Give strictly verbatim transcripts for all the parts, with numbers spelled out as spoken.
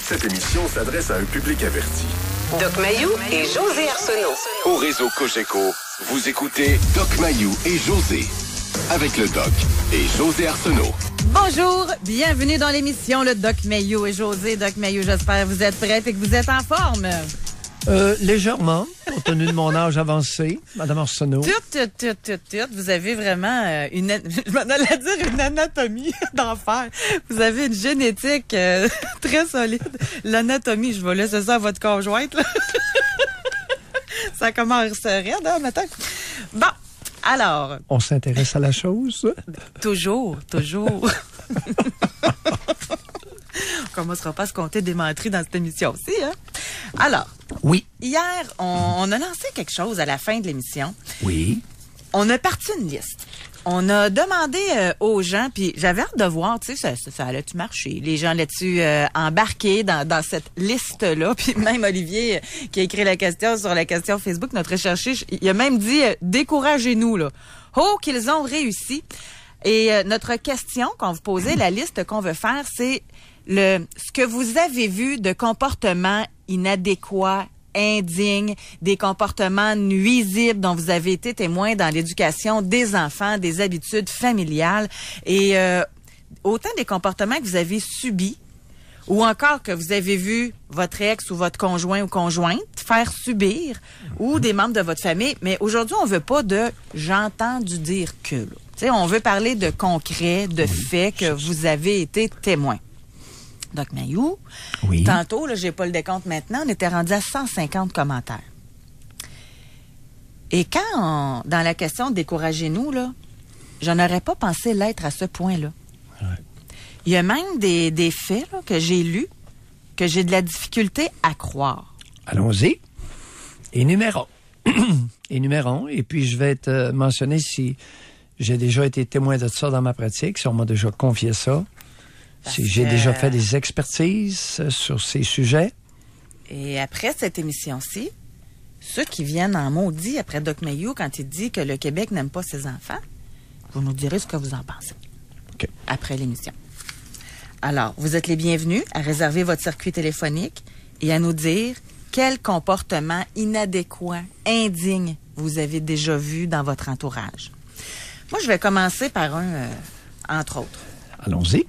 Cette émission s'adresse à un public averti. Doc Mayou et José Arsenault. Au réseau Cogeco, vous écoutez Doc Mayou et José. Avec le Doc et José Arsenault. Bonjour, bienvenue dans l'émission Le Doc Mayou et José. Doc Mayou, j'espère que vous êtes prêts et que vous êtes en forme. Euh, légèrement, compte tenu de mon âge avancé, Madame Arsenault. Tout, tout, tout, tout, tout. Vous avez vraiment euh, une, je m'en allais dire une anatomie d'enfer. Vous avez une génétique euh, très solide. L'anatomie, je vais laisser ça à votre conjointe, là. Ça commence raide, hein, maintenant. Bon, alors. On s'intéresse à la chose? Toujours, toujours. On commencera pas à se compter des menteries dans cette émission aussi, hein? Alors. Oui. Hier, on, on a lancé quelque chose à la fin de l'émission. Oui. On a parti une liste. On a demandé euh, aux gens, puis j'avais hâte de voir, tu sais, ça, ça, ça allait-tu marcher? Les gens là-dessus euh, embarqués dans, dans cette liste-là. Puis même Olivier, euh, qui a écrit la question sur la question Facebook, notre recherchiste, il a même dit euh, « Découragez-nous », là. Oh, qu'ils ont réussi. Et euh, notre question qu'on vous posait, la liste qu'on veut faire, c'est le ce que vous avez vu de comportements inadéquats, indignes, des comportements nuisibles dont vous avez été témoin dans l'éducation des enfants, des habitudes familiales et euh, autant des comportements que vous avez subis ou encore que vous avez vu votre ex ou votre conjoint ou conjointe faire subir ou des membres de votre famille. Mais aujourd'hui, on veut pas de « j'ai entendu dire que ». Tu sais, on veut parler de concret, de faits que vous avez été témoin. Doc Mayou, oui. Tantôt, là, j'ai pas le décompte maintenant, on était rendu à cent cinquante commentaires. Et quand, on, dans la question « Découragez-nous », là, je n'aurais pas pensé l'être à ce point-là. Ouais. Il y a même des, des faits là, que j'ai lus que j'ai de la difficulté à croire. Allons-y. Énumérons. Énumérons. Et puis, je vais te mentionner si j'ai déjà été témoin de ça dans ma pratique, si on m'a déjà confié ça. Si j'ai que... déjà fait des expertises sur ces sujets. Et après cette émission-ci, ceux qui viennent en maudit après Doc Mayou quand il dit que le Québec n'aime pas ses enfants, vous nous direz ce que vous en pensez. Okay. Après l'émission. Alors, vous êtes les bienvenus à réserver votre circuit téléphonique et à nous dire quel comportement inadéquat, indigne vous avez déjà vu dans votre entourage. Moi, je vais commencer par un, euh, entre autres. Allons-y.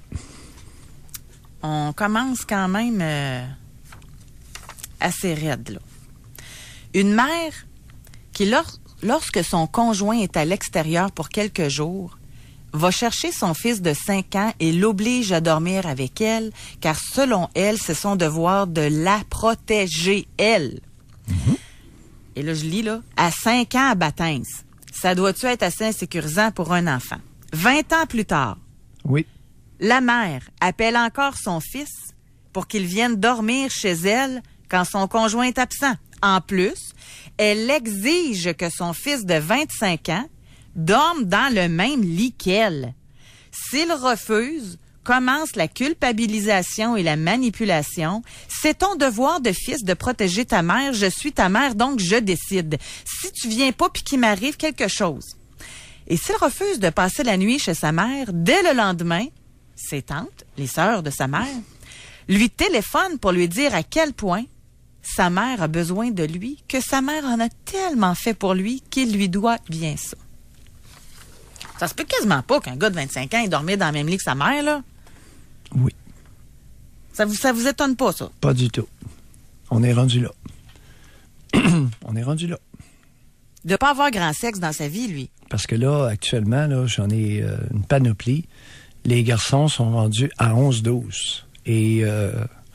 On commence quand même euh, assez raide, là. Une mère qui, lors, lorsque son conjoint est à l'extérieur pour quelques jours, va chercher son fils de cinq ans et l'oblige à dormir avec elle, car selon elle, c'est son devoir de la protéger, elle. Mm-hmm. Et là, je lis, là, à cinq ans à Batins, ça doit-tu être assez insécurisant pour un enfant? vingt ans plus tard. Oui. La mère appelle encore son fils pour qu'il vienne dormir chez elle quand son conjoint est absent. En plus, elle exige que son fils de vingt-cinq ans dorme dans le même lit qu'elle. S'il refuse, commence la culpabilisation et la manipulation. C'est ton devoir de fils de protéger ta mère. Je suis ta mère, donc je décide. Si tu viens pas puis qu'il m'arrive quelque chose. Et s'il refuse de passer la nuit chez sa mère, dès le lendemain, ses tantes, les sœurs de sa mère, lui téléphonent pour lui dire à quel point sa mère a besoin de lui, que sa mère en a tellement fait pour lui qu'il lui doit bien ça. Ça se peut quasiment pas qu'un gars de vingt-cinq ans ait dormi dans le même lit que sa mère, là. Oui. Ça vous, ça vous étonne pas, ça? Pas du tout. On est rendu là. On est rendu là. De pas avoir grand sexe dans sa vie, lui. Parce que là, actuellement, là, j'en ai euh, une panoplie. Les garçons sont rendus à onze douze et euh,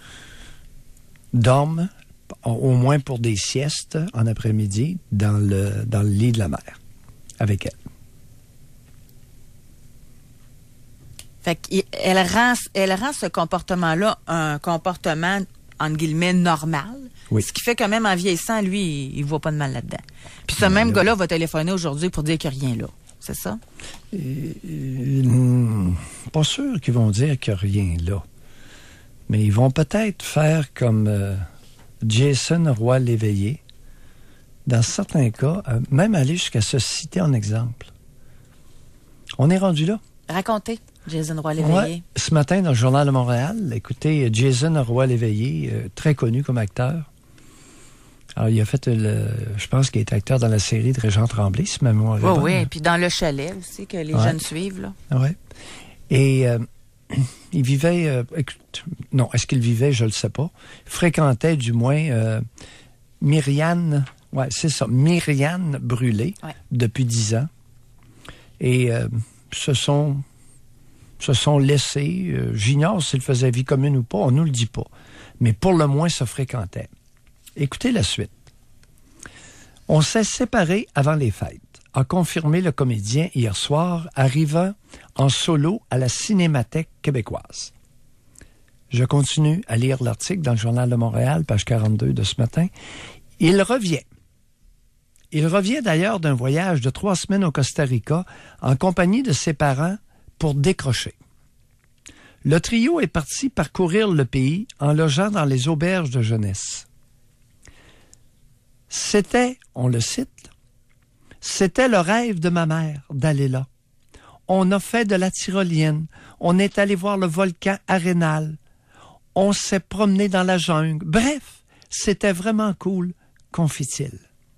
dorment au moins pour des siestes en après-midi dans le, dans le lit de la mère avec elle. Fait qu'elle rend, elle rend ce comportement-là un comportement, entre guillemets, normal. Oui. Ce qui fait quand même en vieillissant, lui, il ne voit pas de mal là-dedans. Puis ce même gars-là va téléphoner aujourd'hui pour dire qu'il n'y a rien là. C'est ça? Euh, euh, pas sûr qu'ils vont dire qu'il n'y a rien là. Mais ils vont peut-être faire comme euh, Jason Roy Léveillé. Dans certains cas, euh, même aller jusqu'à se citer en exemple. On est rendu là. Racontez. Jason Roy-Léveillé. Ouais, ce matin, dans le Journal de Montréal, écoutez, Jason Roy-Léveillé, euh, très connu comme acteur. Alors, il a fait, le, je pense qu'il est acteur dans la série de Régent Tremblay, si ma mémoire est bonne. Oui, oui, puis dans Le Chalet aussi, que les ouais. jeunes suivent, là. Oui. Et euh, il vivait, euh, écoute, non, est-ce qu'il vivait, je ne le sais pas. Il fréquentait, du moins, euh, Myriane, ouais, c'est ça, Myriane Brûlé, ouais. depuis dix ans. Et euh, se sont, se sont laissés, euh, j'ignore s'ils faisaient vie commune ou pas, on nous le dit pas. Mais pour le moins, se fréquentaient. Écoutez la suite. On s'est séparés avant les fêtes, a confirmé le comédien hier soir, arrivant en solo à la Cinémathèque québécoise. Je continue à lire l'article dans le Journal de Montréal, page quarante-deux de ce matin. Il revient. Il revient d'ailleurs d'un voyage de trois semaines au Costa Rica en compagnie de ses parents pour décrocher. Le trio est parti parcourir le pays en logeant dans les auberges de jeunesse. C'était, on le cite, « C'était le rêve de ma mère d'aller là. On a fait de la tyrolienne, on est allé voir le volcan Arenal, on s'est promené dans la jungle. Bref, c'était vraiment cool, confie-t-il. »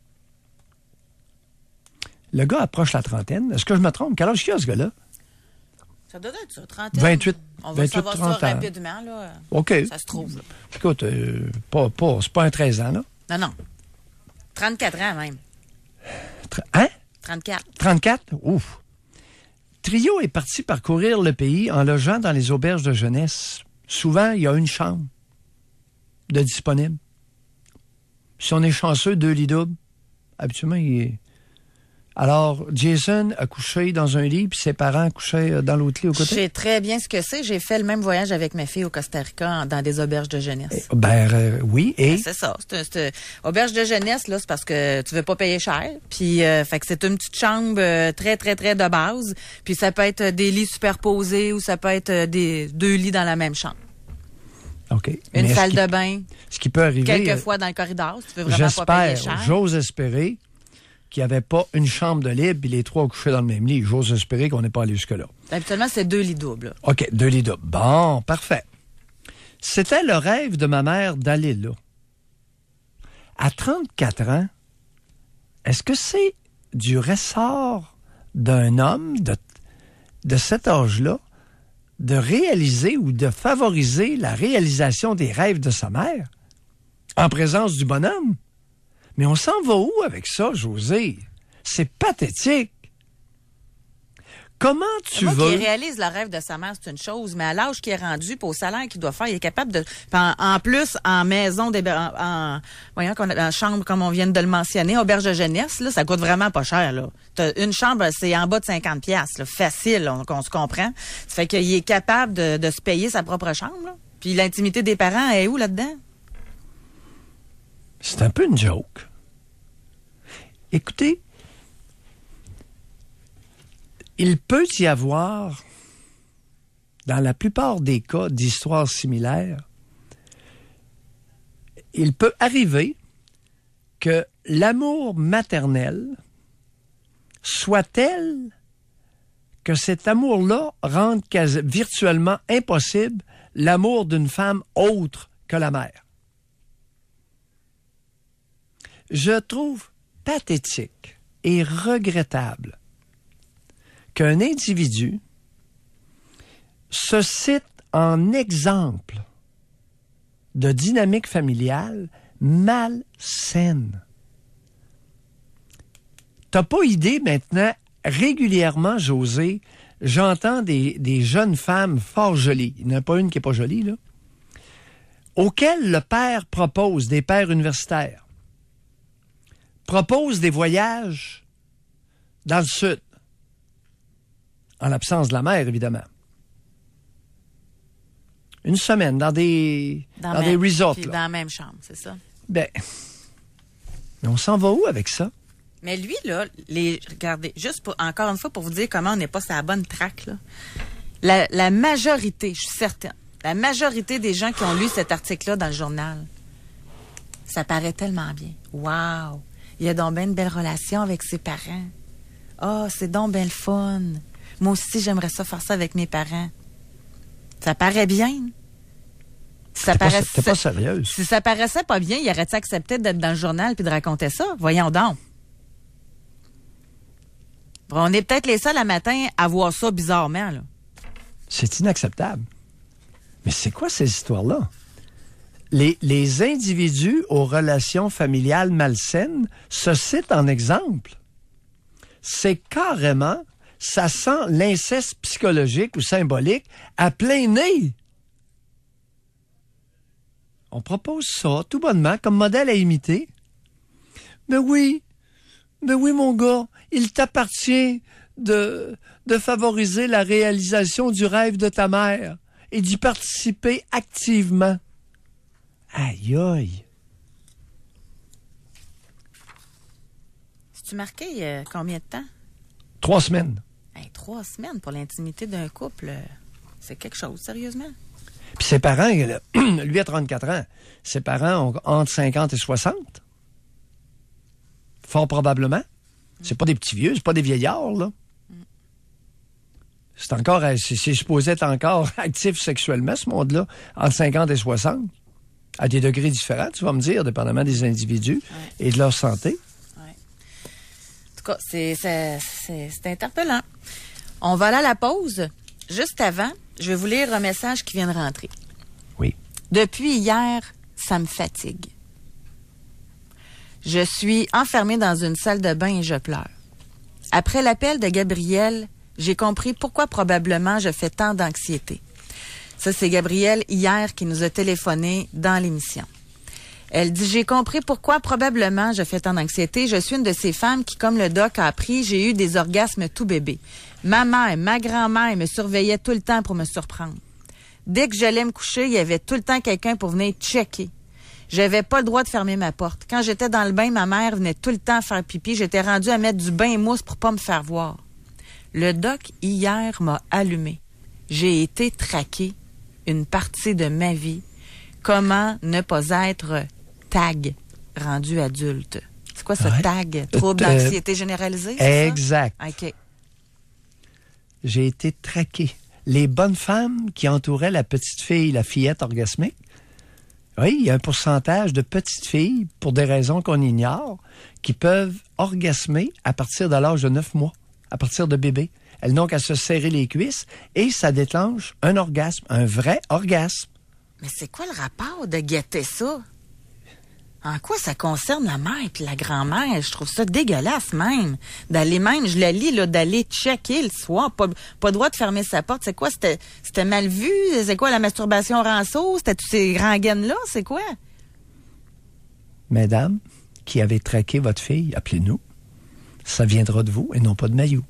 Le gars approche la trentaine. Est-ce que je me trompe? Quel âge il a, ce gars-là? Ça doit être ça, trentaine. vingt-huit, on va vingt-huit, savoir trente ça ans. rapidement, là. OK. Ça se trouve, là. Écoute, euh, pas, pas, c'est pas un treize ans, là. Non, non. trente-quatre ans, même. Tr- hein? trente-quatre. trente-quatre? Ouf. Trio est parti parcourir le pays en logeant dans les auberges de jeunesse. Souvent, il y a une chambre de disponible. Si on est chanceux, deux lits doubles. Habituellement, il est... Alors, Jason a couché dans un lit, puis ses parents couchaient dans l'autre lit au côté? Je sais très bien ce que c'est. J'ai fait le même voyage avec mes filles au Costa Rica, dans des auberges de jeunesse. Eh, ben, euh, oui, et? Ben, c'est ça. C'est, un, c'est un, auberge de jeunesse, là, c'est parce que tu veux pas payer cher. Puis, euh, fait que c'est une petite chambre euh, très, très, très de base. Puis, ça peut être des lits superposés ou ça peut être des deux lits dans la même chambre. OK. Une Mais salle de bain. Ce qui peut arriver... Quelquefois dans le corridor, si tu veux vraiment pas payer cher. J'espère, j'ose espérer qu'il n'y avait pas une chambre de libre, puis les trois couchés dans le même lit. J'ose espérer qu'on n'est pas allé jusque-là. Habituellement, c'est deux lits doubles. Là. OK, deux lits doubles. Bon, parfait. C'était le rêve de ma mère d'aller là. À trente-quatre ans, est-ce que c'est du ressort d'un homme de, de cet âge-là de réaliser ou de favoriser la réalisation des rêves de sa mère en présence du bonhomme? Mais on s'en va où avec ça, José? C'est pathétique. Comment tu Moi, veux... Moi qui réalise le rêve de sa mère, c'est une chose, mais à l'âge qu'il est rendu, puis au salaire qu'il doit faire, il est capable de... En, en plus, en maison, en, en, voyons, en chambre, comme on vient de le mentionner, auberge de jeunesse, là, ça coûte vraiment pas cher. Là. T'as une chambre, c'est en bas de cinquante piastres, là, facile, on, on se comprend. Ça fait qu'il est capable de, de se payer sa propre chambre. Là. Puis l'intimité des parents, elle est où là-dedans? C'est un peu une joke. Écoutez, il peut y avoir, dans la plupart des cas d'histoires similaires, il peut arriver que l'amour maternel soit tel que cet amour-là rende quasi, virtuellement impossible l'amour d'une femme autre que la mère. Je trouve pathétique et regrettable qu'un individu se cite en exemple de dynamique familiale malsaine. T'as pas idée maintenant, régulièrement, José, j'entends des, des jeunes femmes fort jolies, il n'y en a pas une qui n'est pas jolie, là, auxquelles le père propose, des pères universitaires, propose des voyages dans le sud, en l'absence de la mère, évidemment. Une semaine dans des, dans dans même, des resorts. Puis là. dans la même chambre, c'est ça? Ben, on s'en va où avec ça? Mais lui, là, les, regardez, juste pour, encore une fois, pour vous dire comment on n'est pas sur la bonne traque, là. La, la majorité, je suis certaine, la majorité des gens qui ont lu cet article-là dans le journal, ça paraît tellement bien. Wow! Il a donc bien une belle relation avec ses parents. Ah, oh, c'est donc bien le fun. Moi aussi, j'aimerais ça faire ça avec mes parents. Ça paraît bien. Si ça T'es, paraissait, pas, t'es pas sérieuse. Si ça paraissait pas bien, il aurait-il accepté d'être dans le journal puis de raconter ça? Voyons donc. On est peut-être les seuls à matin à voir ça bizarrement, là. C'est inacceptable. Mais c'est quoi ces histoires-là? Les, les individus aux relations familiales malsaines se citent en exemple. C'est carrément, ça sent l'inceste psychologique ou symbolique à plein nez. On propose ça, tout bonnement, comme modèle à imiter. Mais oui, mais oui, mon gars, il t'appartient de, de favoriser la réalisation du rêve de ta mère et d'y participer activement. Aïe, aïe. Tu marqué euh, combien de temps? Trois semaines. Hey, trois semaines pour l'intimité d'un couple, euh, c'est quelque chose, sérieusement. Puis ses parents, là, lui a trente-quatre ans, ses parents ont entre cinquante et soixante. Fort probablement. Mm. C'est pas des petits vieux, c'est pas des vieillards, là. Mm. C'est encore, c'est, c'est supposé être encore actif sexuellement, ce monde-là, entre cinquante et soixante. À des degrés différents, tu vas me dire, dépendamment des individus ouais. et de leur santé. Ouais. En tout cas, c'est, c'est, c'est, c'est interpellant. On va aller à la pause. Juste avant, je vais vous lire un message qui vient de rentrer. Oui. Depuis hier, ça me fatigue. Je suis enfermée dans une salle de bain et je pleure. Après l'appel de Gabrielle, j'ai compris pourquoi probablement je fais tant d'anxiété. Ça, c'est Gabrielle, hier, qui nous a téléphoné dans l'émission. Elle dit, j'ai compris pourquoi probablement je fais tant d'anxiété. Je suis une de ces femmes qui, comme le doc a appris, j'ai eu des orgasmes tout bébé. Ma mère, ma grand-mère me surveillaient tout le temps pour me surprendre. Dès que j'allais me coucher, il y avait tout le temps quelqu'un pour venir checker. J'avais pas le droit de fermer ma porte. Quand j'étais dans le bain, ma mère venait tout le temps faire pipi. J'étais rendue à mettre du bain mousse pour pas me faire voir. Le doc, hier, m'a allumé. J'ai été traquée une partie de ma vie. Comment ne pas être tag rendu adulte? C'est quoi ce ouais. tag? Trouble euh, d'anxiété généralisée? C'est exact. Ça? OK. J'ai été traqué. Les bonnes femmes qui entouraient la petite fille, la fillette orgasmique, oui, il y a un pourcentage de petites filles, pour des raisons qu'on ignore, qui peuvent orgasmer à partir de l'âge de neuf mois, à partir de bébé. Elles n'ont qu'à se serrer les cuisses et ça déclenche un orgasme, un vrai orgasme. Mais c'est quoi le rapport de guetter ça? En quoi ça concerne la mère et la grand-mère? Je trouve ça dégueulasse même. D'aller même, je la lis, là, d'aller checker le soir. Pas, pas droit de fermer sa porte. C'est quoi? C'était, c'était mal vu? C'est quoi la masturbation rançon? C'était tous ces grands gaines-là? C'est quoi? Mesdames qui avez traqué votre fille, appelez-nous. Ça viendra de vous et non pas de Mailloux.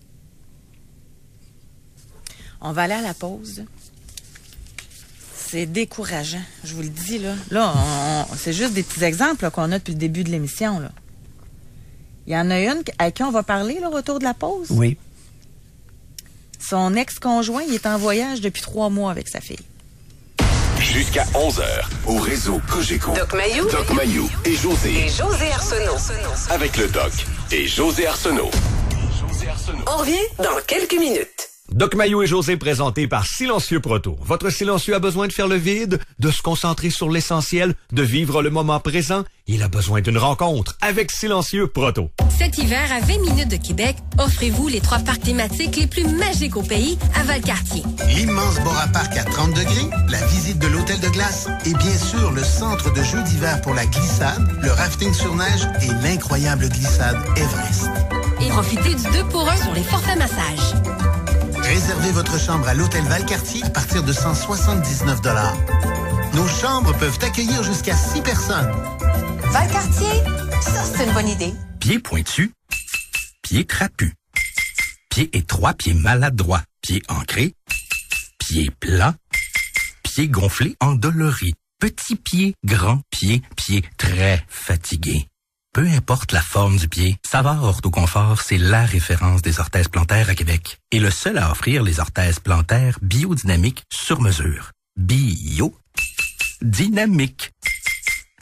On va aller à la pause. C'est décourageant, je vous le dis, là. Là, on, on, c'est juste des petits exemples là, qu'on a depuis le début de l'émission, là. Il y en a une à qui on va parler, là, au retour de la pause. Oui. Son ex-conjoint, il est en voyage depuis trois mois avec sa fille. Jusqu'à onze heures, au réseau Cogeco. Doc Mayou. Doc Mayou et José. Et José Arsenault. Avec le Doc et José Arsenault. On revient dans quelques minutes. Doc Mayou et José présentés par Silencieux Proto. Votre silencieux a besoin de faire le vide, de se concentrer sur l'essentiel, de vivre le moment présent. Il a besoin d'une rencontre avec Silencieux Proto. Cet hiver, à vingt minutes de Québec, offrez-vous les trois parcs thématiques les plus magiques au pays à Valcartier. L'immense Bora Park à trente degrés, la visite de l'hôtel de glace et bien sûr le centre de jeux d'hiver pour la glissade, le rafting sur neige et l'incroyable glissade Everest. Et profitez du deux pour un sur les forfaits massages. Réservez votre chambre à l'hôtel Valcartier à partir de cent soixante-dix-neuf dollars. Nos chambres peuvent accueillir jusqu'à six personnes. Valcartier, ça c'est une bonne idée. Pied pointu, pied trapu, pied étroit, pied maladroit, pied ancré, pied plat, pied gonflé, endolori, petit pied, grand pied, pied très fatigué. Peu importe la forme du pied, Savard Orthoconfort, c'est la référence des orthèses plantaires à Québec. Et le seul à offrir les orthèses plantaires biodynamiques sur mesure. Bio. Dynamique.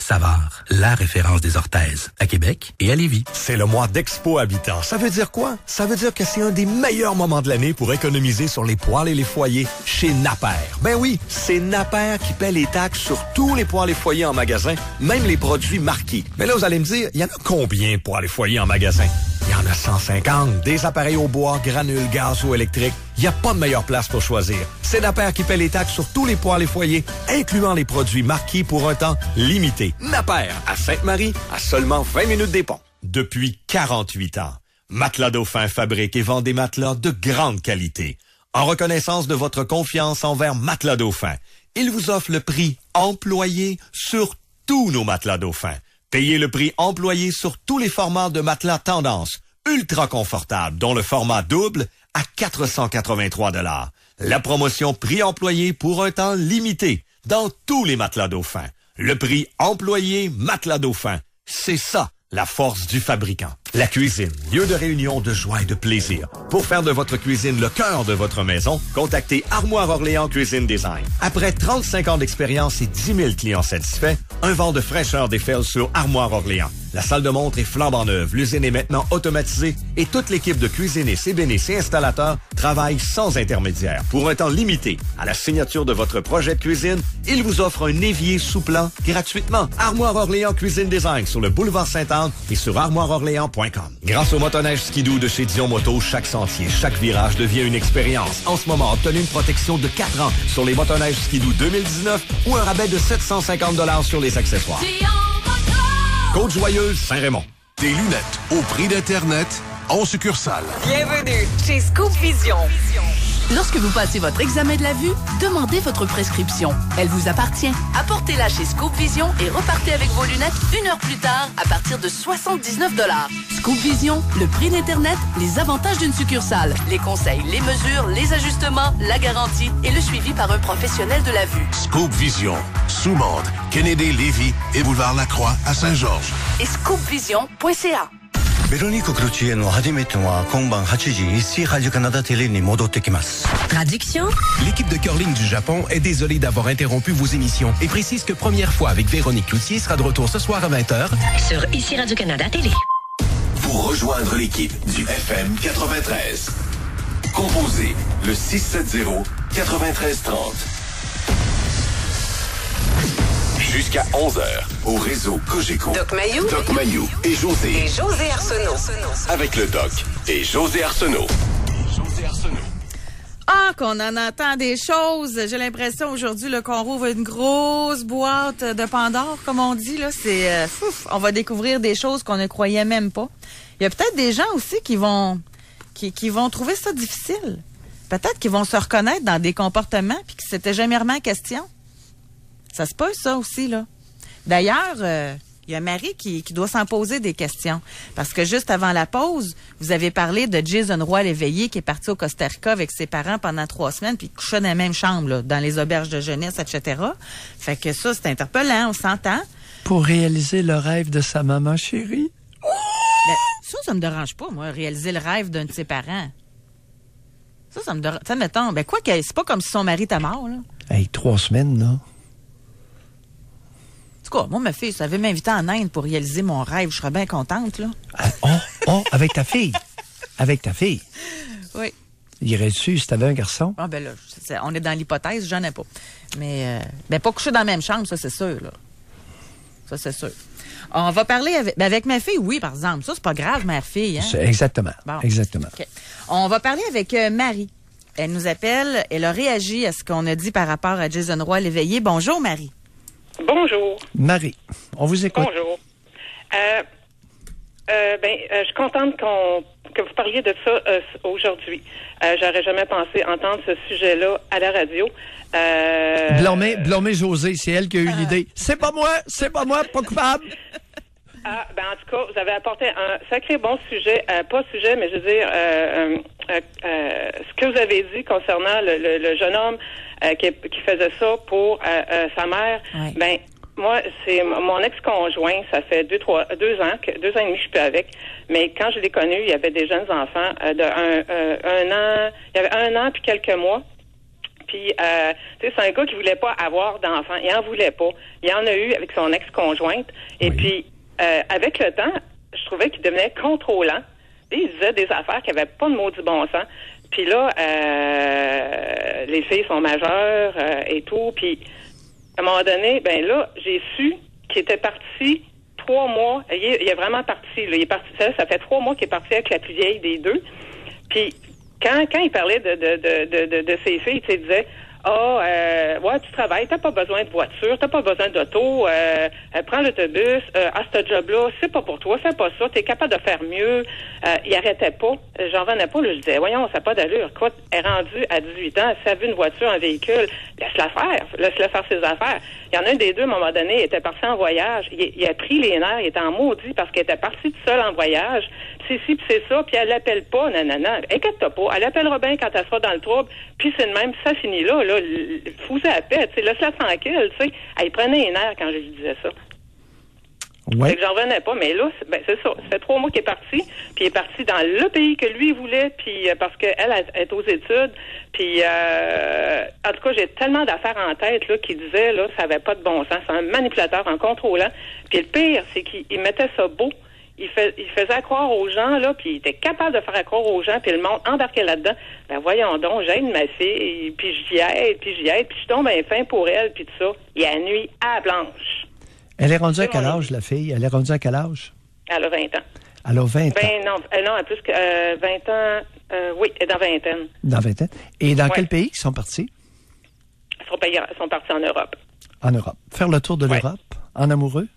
Savard, la référence des orthèses, à Québec et à Lévis. C'est le mois d'Expo Habitant. Ça veut dire quoi? Ça veut dire que c'est un des meilleurs moments de l'année pour économiser sur les poêles et les foyers chez Napper. Ben oui, c'est Napper qui paie les taxes sur tous les poêles et foyers en magasin, même les produits marqués. Mais là, vous allez me dire, il y en a combien de poêles et foyers en magasin? Il y en a cent cinquante. Des appareils au bois, granules, gaz ou électriques. Il n'y a pas de meilleure place pour choisir. C'est Napper qui paie les taxes sur tous les poêles et foyers, incluant les produits marqués pour un temps limité. Napper, à Sainte-Marie, à seulement vingt minutes des ponts. Depuis quarante-huit ans, Matelas Dauphin fabrique et vend des matelas de grande qualité. En reconnaissance de votre confiance envers Matelas Dauphin, il vous offre le prix employé sur tous nos matelas Dauphin. Payez le prix employé sur tous les formats de matelas tendance, ultra confortables, dont le format double à quatre cent quatre-vingt-trois dollars. La promotion prix employé pour un temps limité dans tous les matelas Dauphin. Le prix employé Matelas Dauphin. C'est ça, la force du fabricant. La cuisine, lieu de réunion, de joie et de plaisir. Pour faire de votre cuisine le cœur de votre maison, contactez Armoire Orléans Cuisine Design. Après trente-cinq ans d'expérience et dix mille clients satisfaits, un vent de fraîcheur déferle sur Armoire Orléans. La salle de montre est flambant neuve, l'usine est maintenant automatisée et toute l'équipe de cuisinistes, ébénistes et installateurs travaille sans intermédiaire. Pour un temps limité, à la signature de votre projet de cuisine, il vous offre un évier sous plan gratuitement. Armoire Orléans Cuisine Design sur le boulevard Sainte-Anne et sur armoire orléans point com. Grâce au motoneige skidoo de chez Dion Moto, chaque sentier, chaque virage devient une expérience. En ce moment, obtenez une protection de quatre ans sur les motoneiges skidoo deux mille dix-neuf ou un rabais de sept cent cinquante dollars sur les accessoires. Côte-Joyeuse, Saint-Raymond. Des lunettes au prix d'Internet en succursale. Bienvenue chez Scoop Vision. Lorsque vous passez votre examen de la vue, demandez votre prescription. Elle vous appartient. Apportez-la chez Scoop Vision et repartez avec vos lunettes une heure plus tard à partir de soixante-dix-neuf dollars. Scoop Vision, le prix d'Internet, les avantages d'une succursale, les conseils, les mesures, les ajustements, la garantie et le suivi par un professionnel de la vue. Scoop Vision, Soumande, Kennedy, Lévis et Boulevard Lacroix à Saint-Georges. Et scoop vision point c a. ベロニコ・クルチエの初めては今晩はちじ、ici Radio-Canada Téléに戻ってきます。 Traduction. L'équipe de curling du Japon est désolée d'avoir interrompu vos émissions et précise que Première fois avec Véronique Cloutier sera de retour ce soir à vingt heures sur ici Radio-Canada Télé. Pour rejoindre l'équipe du F M quatre-vingt-treize, composez le six sept zéro, neuf trois trois zéro. Jusqu'à onze heures, au réseau Cogeco. Doc Mayou. Doc Mayou et José. Et José Arsenault. Avec le Doc et José Arsenault. José Arsenault. Ah, qu'on en entend des choses. J'ai l'impression aujourd'hui là, qu'on rouvre une grosse boîte de Pandore, comme on dit. Là, c'est, euh, fouf, on va découvrir des choses qu'on ne croyait même pas. Il y a peut-être des gens aussi qui vont, qui, qui vont trouver ça difficile. Peut-être qu'ils vont se reconnaître dans des comportements puis que c'était jamais vraiment question. Ça se peut, ça aussi, là. D'ailleurs, euh, il y a Marie qui, qui doit s'en poser des questions. Parce que juste avant la pause, vous avez parlé de Jason Roy-Léveillé qui est parti au Costa Rica avec ses parents pendant trois semaines puis qui couchait dans la même chambre, là, dans les auberges de jeunesse, et cetera. Fait que ça, c'est interpellant, on s'entend. Pour réaliser le rêve de sa maman chérie. Ben, ça, ça me dérange pas, moi, réaliser le rêve d'un de ses parents. Ça, ça me dérange. Ça, mettons, ben quoi que c'est pas comme si son mari était mort, là. Hey, trois semaines, là. En tout cas, moi, ma fille, ça avait m'inviter en Inde pour réaliser mon rêve. Je serais bien contente, là. Ah, oh, oh, avec ta fille. Avec ta fille. Oui. Irais-tu si t'avais un garçon? Ah, ben là, c'est, on est dans l'hypothèse, j'en ai pas. Mais, euh, ben, pas coucher dans la même chambre, ça, c'est sûr, là. Ça, c'est sûr. On va parler avec, ben, avec ma fille, oui, par exemple. Ça, c'est pas grave, ma fille, hein? C'est exactement. Bon. Exactement. Okay. On va parler avec euh, Marie. Elle nous appelle. Elle a réagi à ce qu'on a dit par rapport à Jason Roy-Léveillé. Bonjour, Marie. Bonjour. Marie, on vous écoute. Bonjour. Euh, euh, ben, euh, je suis contente qu'on, que vous parliez de ça euh, aujourd'hui. Euh, j'aurais jamais pensé entendre ce sujet-là à la radio. Euh, Blâmez, blâmez José, c'est elle qui a eu euh, l'idée. C'est pas moi, c'est pas moi, pas coupable. Ah, ben en tout cas, vous avez apporté un sacré bon sujet, euh, pas sujet, mais je veux dire, euh, euh, euh, ce que vous avez dit concernant le, le, le jeune homme euh, qui, qui faisait ça pour euh, euh, sa mère, ouais. Ben moi, c'est mon ex-conjoint, ça fait deux, trois, deux ans, que, deux ans et demi, je suis plus avec, mais quand je l'ai connu, il y avait des jeunes enfants euh, de un, euh, un an, il y avait un an puis quelques mois. Puis Puis, euh, tu sais, c'est un gars qui voulait pas avoir d'enfants. Il en voulait pas. Il en a eu avec son ex-conjointe. Et oui. puis, euh, avec le temps, je trouvais qu'il devenait contrôlant. Et il disait des affaires qui n'avaient pas de maudit bon sens. Puis là, euh, les filles sont majeures euh, et tout. Puis, à un moment donné, ben là, j'ai su qu'il était parti trois mois. Il est, il est vraiment parti, là. Il est parti, ça, ça fait trois mois qu'il est parti avec la plus vieille des deux. Puis, quand, quand il parlait de, de, de, de, de, de ses filles, il disait, ah, oh, euh, ouais, tu travailles, t'as pas besoin de voiture, t'as pas besoin d'auto, euh, euh, prends l'autobus, euh, à ce job-là, c'est pas pour toi, fais pas ça, t'es capable de faire mieux. Euh, il arrêtait pas, j'en revenais pas, là, je disais, voyons, ça n'a pas d'allure. Quoi, elle est rendue à dix-huit ans, si elle veut une voiture, un véhicule, laisse-la faire, laisse-la faire ses affaires. Il y en a un des deux, à un moment donné, il était parti en voyage, il, il a pris les nerfs, il était en maudit parce qu'il était parti tout seul en voyage, c'est ci, puis c'est ça, puis elle l'appelle pas, nanana. Inquiète-toi pas, elle appellera bien quand elle sera dans le trouble, puis c'est le même, ça finit là, là, fous-la à paix, tu sais, laisse-la tranquille, tu sais. Elle prenait les nerfs quand je lui disais ça. Ouais. Fait que j'en revenais pas, mais là, c'est, ben, c'est ça. Ça fait trois mois qu'il est parti, puis il est parti dans le pays que lui voulait, puis euh, parce qu'elle est aux études, puis euh, en tout cas, j'ai tellement d'affaires en tête là qui disaient là, ça avait pas de bon sens. C'est un manipulateur, un contrôlant. Puis le pire, c'est qu'il il mettait ça beau. Il, fait, il faisait croire aux gens, là, puis il était capable de faire croire aux gens, puis le monde embarquait là-dedans. Ben voyons donc, j'aide ma fille, puis j'y aide, puis j'y aide, puis je tombe un fin pour elle, puis tout ça. Il y a nuit à blanche. Elle est rendue à quel âge, la fille? Elle est rendue à quel âge? Elle a vingt ans. Elle a vingt ans? Ben non, euh, non, elle a plus que euh, vingt ans. Euh, oui, elle est dans vingtaine. Dans vingtaine. Et dans ouais. quel pays ils sont partis? Ils sont, payés, ils sont partis en Europe. En Europe. Faire le tour de ouais. l'Europe, en amoureux?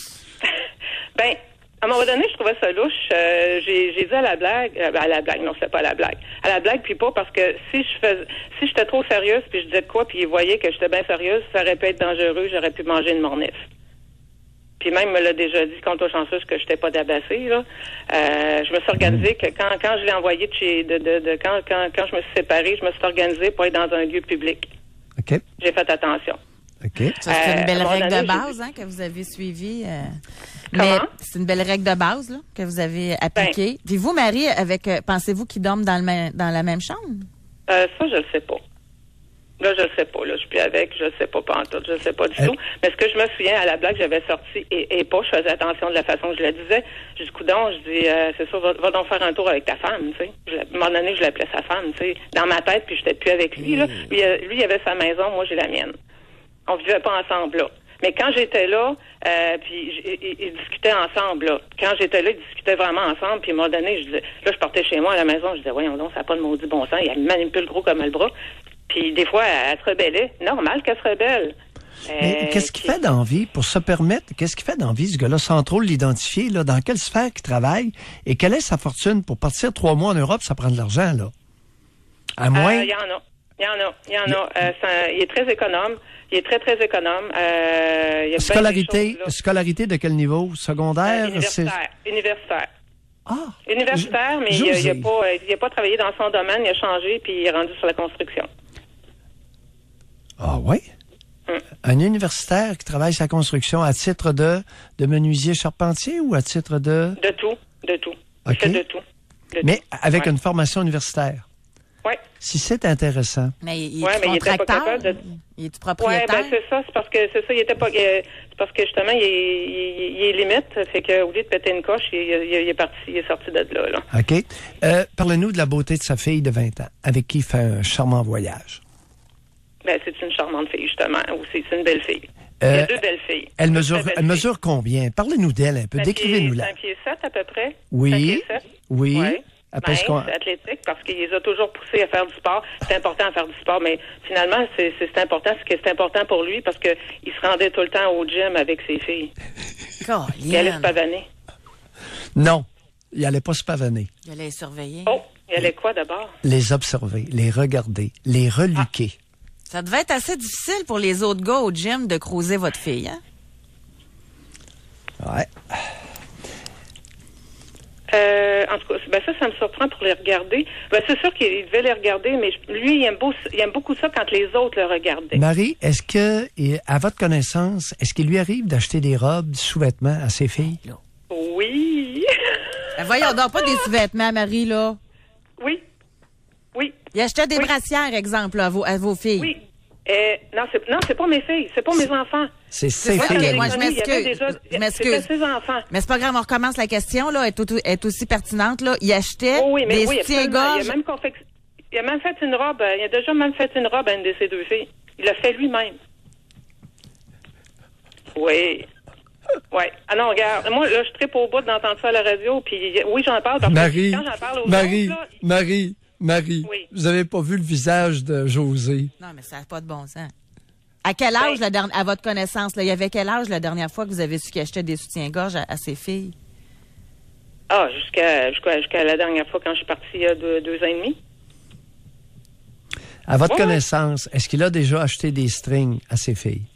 Ben... À un moment donné, je trouvais ça louche. Euh, j'ai, j'ai dit à la blague, euh, à la blague, non, c'était pas à la blague. À la blague, puis pas parce que si je faisais, si j'étais trop sérieuse, puis je disais de quoi, puis ils voyaient que j'étais bien sérieuse, ça aurait pu être dangereux, j'aurais pu manger une mornif. Puis même me l'a déjà dit, quand toi chanceuse que j'étais pas d'abassée, là. Euh, je me suis organisée que quand, quand je l'ai envoyé de chez, de, de, de quand, quand, quand je me suis séparée, je me suis organisée pour être dans un lieu public. OK. J'ai fait attention. OK. Ça, c'est une belle euh, règle donné, de base hein, que vous avez suivie. Euh... Comment? Mais c'est une belle règle de base là, que vous avez appliquée. Ben, puis vous, Marie, avec euh, pensez-vous qu'ils dorment dans, le même, dans la même chambre? Euh, ça, je le sais pas. Là, je le sais pas. Là, je suis plus avec, je le sais pas pantoute, je le sais pas du euh... tout. Mais ce que je me souviens à la blague, j'avais sorti et, et pas, je faisais attention de la façon que je le disais. Je dis, coudonc, je dis, euh, c'est ça, va, va donc faire un tour avec ta femme, tu sais. À un moment donné, je l'appelais sa femme, tu sais, dans ma tête, puis j'étais plus avec lui, là. Lui, lui, il avait sa maison, moi, j'ai la mienne. On vivait pas ensemble, là. Mais quand j'étais là, euh, puis ils, ils discutaient ensemble, là. Quand j'étais là, ils discutaient vraiment ensemble, puis à un moment donné, je disais, là, je partais chez moi à la maison, je disais, voyons donc, ça n'a pas de maudit bon sens, il manipule gros comme le bras. Puis des fois, elle, elle se rebellait. Normal qu'elle se rebelle. Mais euh, qu'est-ce qu'il fait d'envie pour se permettre, qu'est-ce qu'il fait d'envie, ce gars-là, sans trop l'identifier, là, dans quelle sphère il travaille, et quelle est sa fortune pour partir trois mois en Europe, ça prend de l'argent, là? À moins... Il euh, y en a. Il y en a. Il y en a. Euh, ça, il est très économe. Il est très, très économe. Euh, il y a scolarité, choses, scolarité de quel niveau? Secondaire? Euh, universitaire. C'est... Universitaire. Ah! Universitaire, mais il n'a pas, il a pas travaillé dans son domaine, il a changé, puis il est rendu sur la construction. Ah oui? Hum. Un universitaire qui travaille sur la construction à titre de, de menuisier charpentier ou à titre de... De tout, de tout. Il okay. fait de tout. De mais tout. avec ouais. une formation universitaire. Oui. Si c'est intéressant. Mais il est ouais, mais il était pas capable de... Il est propriétaire. Oui, ben c'est ça, c'est parce que c'est ça, il était pas c'est parce que justement il est, il, il est limite, fait que au lieu de péter une coche, il, il, il est parti, il est sorti de là, là. OK. Euh, parlez-nous de la beauté de sa fille de vingt ans, avec qui il fait un charmant voyage. Ben c'est une charmante fille justement, aussi c'est une belle fille. Euh, il y a deux belles filles. Elle mesure elle mesure combien? Parlez-nous d'elle un peu, décrivez-nous-la. cinq pieds sept à peu près. Oui. cinq pieds sept. Oui. Ouais. Après ben, c'est athlétique parce qu'il les a toujours poussés à faire du sport. C'est important à faire du sport, mais finalement, c'est, c'est, c'est important. C'est, c'est important pour lui parce que il se rendait tout le temps au gym avec ses filles. Il allait se pavaner. Non, il allait pas se pavaner. Il allait les surveiller. Oh, il allait quoi d'abord? Les observer, les regarder, les reluquer. Ah. Ça devait être assez difficile pour les autres gars au gym de croiser votre fille, hein? Ouais. Euh, en tout cas, ben ça, ça me surprend pour les regarder. Ben, c'est sûr qu'il devait les regarder, mais lui, il aime, beau, il aime beaucoup ça quand les autres le regardaient. Marie, est-ce que, à votre connaissance, est-ce qu'il lui arrive d'acheter des robes, des sous-vêtements à ses filles? Oui. Ben voyons donc, pas des sous-vêtements, Marie, là. Oui. Oui. Il achetait des Oui. brassières, exemple, là, à, vos, à vos filles. Oui. Euh, non, c'est, non, c'est pas mes filles, c'est pas mes enfants. C'est ses ça, filles. ok, moi, je Il y avait m'excuse. déjà- Je m'excuse. C'était ses enfants. Mais c'est pas grave, on recommence la question, là, elle est, tout- elle est aussi pertinente, là. Il achetait Oh oui, mais des oui, absolument. soutiens-gorge. Il a même confec- il a même fait une robe, euh, il a déjà même fait une robe à une de ses deux filles. Il l'a fait lui-même. Oui. Oui. Ah non, regarde, moi, là, je tripe au bout d'entendre ça à la radio, puis oui, j'en parle parce Marie, que quand j'en parle aux Marie, autres, là, Marie, Marie, Oui. vous avez pas vu le visage de José. Non, mais ça n'a pas de bon sens. À quel âge, la dernière, à votre connaissance, là, il y avait quel âge la dernière fois que vous avez su qu'il achetait des soutiens-gorge à, à ses filles? ah, jusqu'à, jusqu'à, jusqu'à la dernière fois quand je suis partie il y a deux, deux ans et demi. À votre Ouais. connaissance, est-ce qu'il a déjà acheté des strings à ses filles?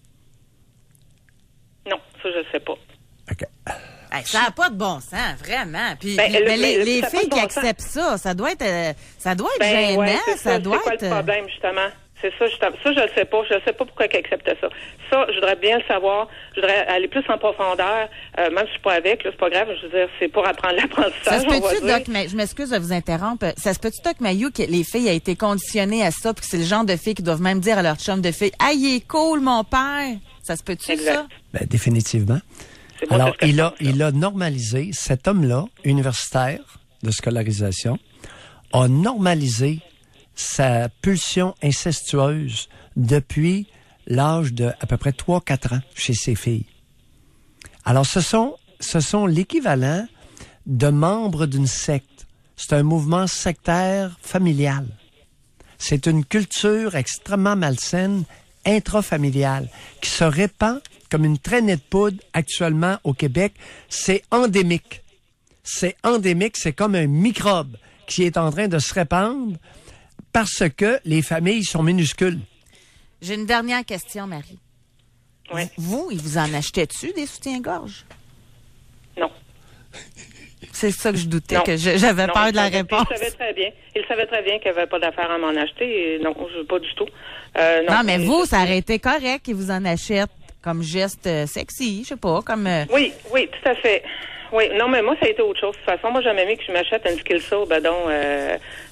Non, ça, je ne sais pas. OK. Hey, ça n'a pas de bon sens, vraiment. Puis, Ben, puis- le- mais les, le- les ça a pas filles de qui bon sens. acceptent ça, ça doit être, euh, ça doit être Ben, gênant, ouais, c'est ça, ça, doit c'est quoi être. le euh, problème, justement? C'est ça, justement. Ça, je ne sais pas. Je ne sais pas pourquoi ils acceptent ça. Ça, je voudrais bien le savoir. Je voudrais aller plus en profondeur. Euh, même si je suis pas avec, là, c'est pas grave. Je veux dire, c'est pour apprendre l'apprentissage. Ça se on va peut-tu, dire. Doc, mais je m'excuse de vous interrompre. Ça se peut-tu, Doc Mayou, que les filles aient été conditionnées à ça, puis que c'est le genre de filles qui doivent même dire à leur chum de filles, ah, il est cool, mon père. Ça se peut-tu, Exact. ça? Ben, définitivement. C'est moi, Alors, c'est ce que il je a, pense, là. il a normalisé, cet homme-là, universitaire de scolarisation, a normalisé sa pulsion incestueuse depuis l'âge de à peu près trois quatre ans chez ses filles. Alors, ce sont, ce sont l'équivalent de membres d'une secte. C'est un mouvement sectaire familial. C'est une culture extrêmement malsaine, intrafamiliale, qui se répand comme une traînée de poudre actuellement au Québec. C'est endémique. C'est endémique, c'est comme un microbe qui est en train de se répandre parce que les familles sont minuscules. J'ai une dernière question, Marie. Oui. Vous, il vous en achetait-tu des soutiens-gorge? Non. C'est ça que je doutais, Non. que je- j'avais Non, peur il de la savait- réponse. Il savait très bien. Il savait très bien qu'il n'y avait pas d'affaire à m'en acheter. Et non, je pas du tout. Euh, Non, mais Et- vous, ça aurait été correct qu'il vous en achète comme geste euh, sexy, je sais pas, comme... euh, Oui, oui, tout à fait. Oui, non, mais moi, ça a été autre chose. De toute façon, moi, j'aimais mieux que je m'achète une skill saw, ben donc, euh,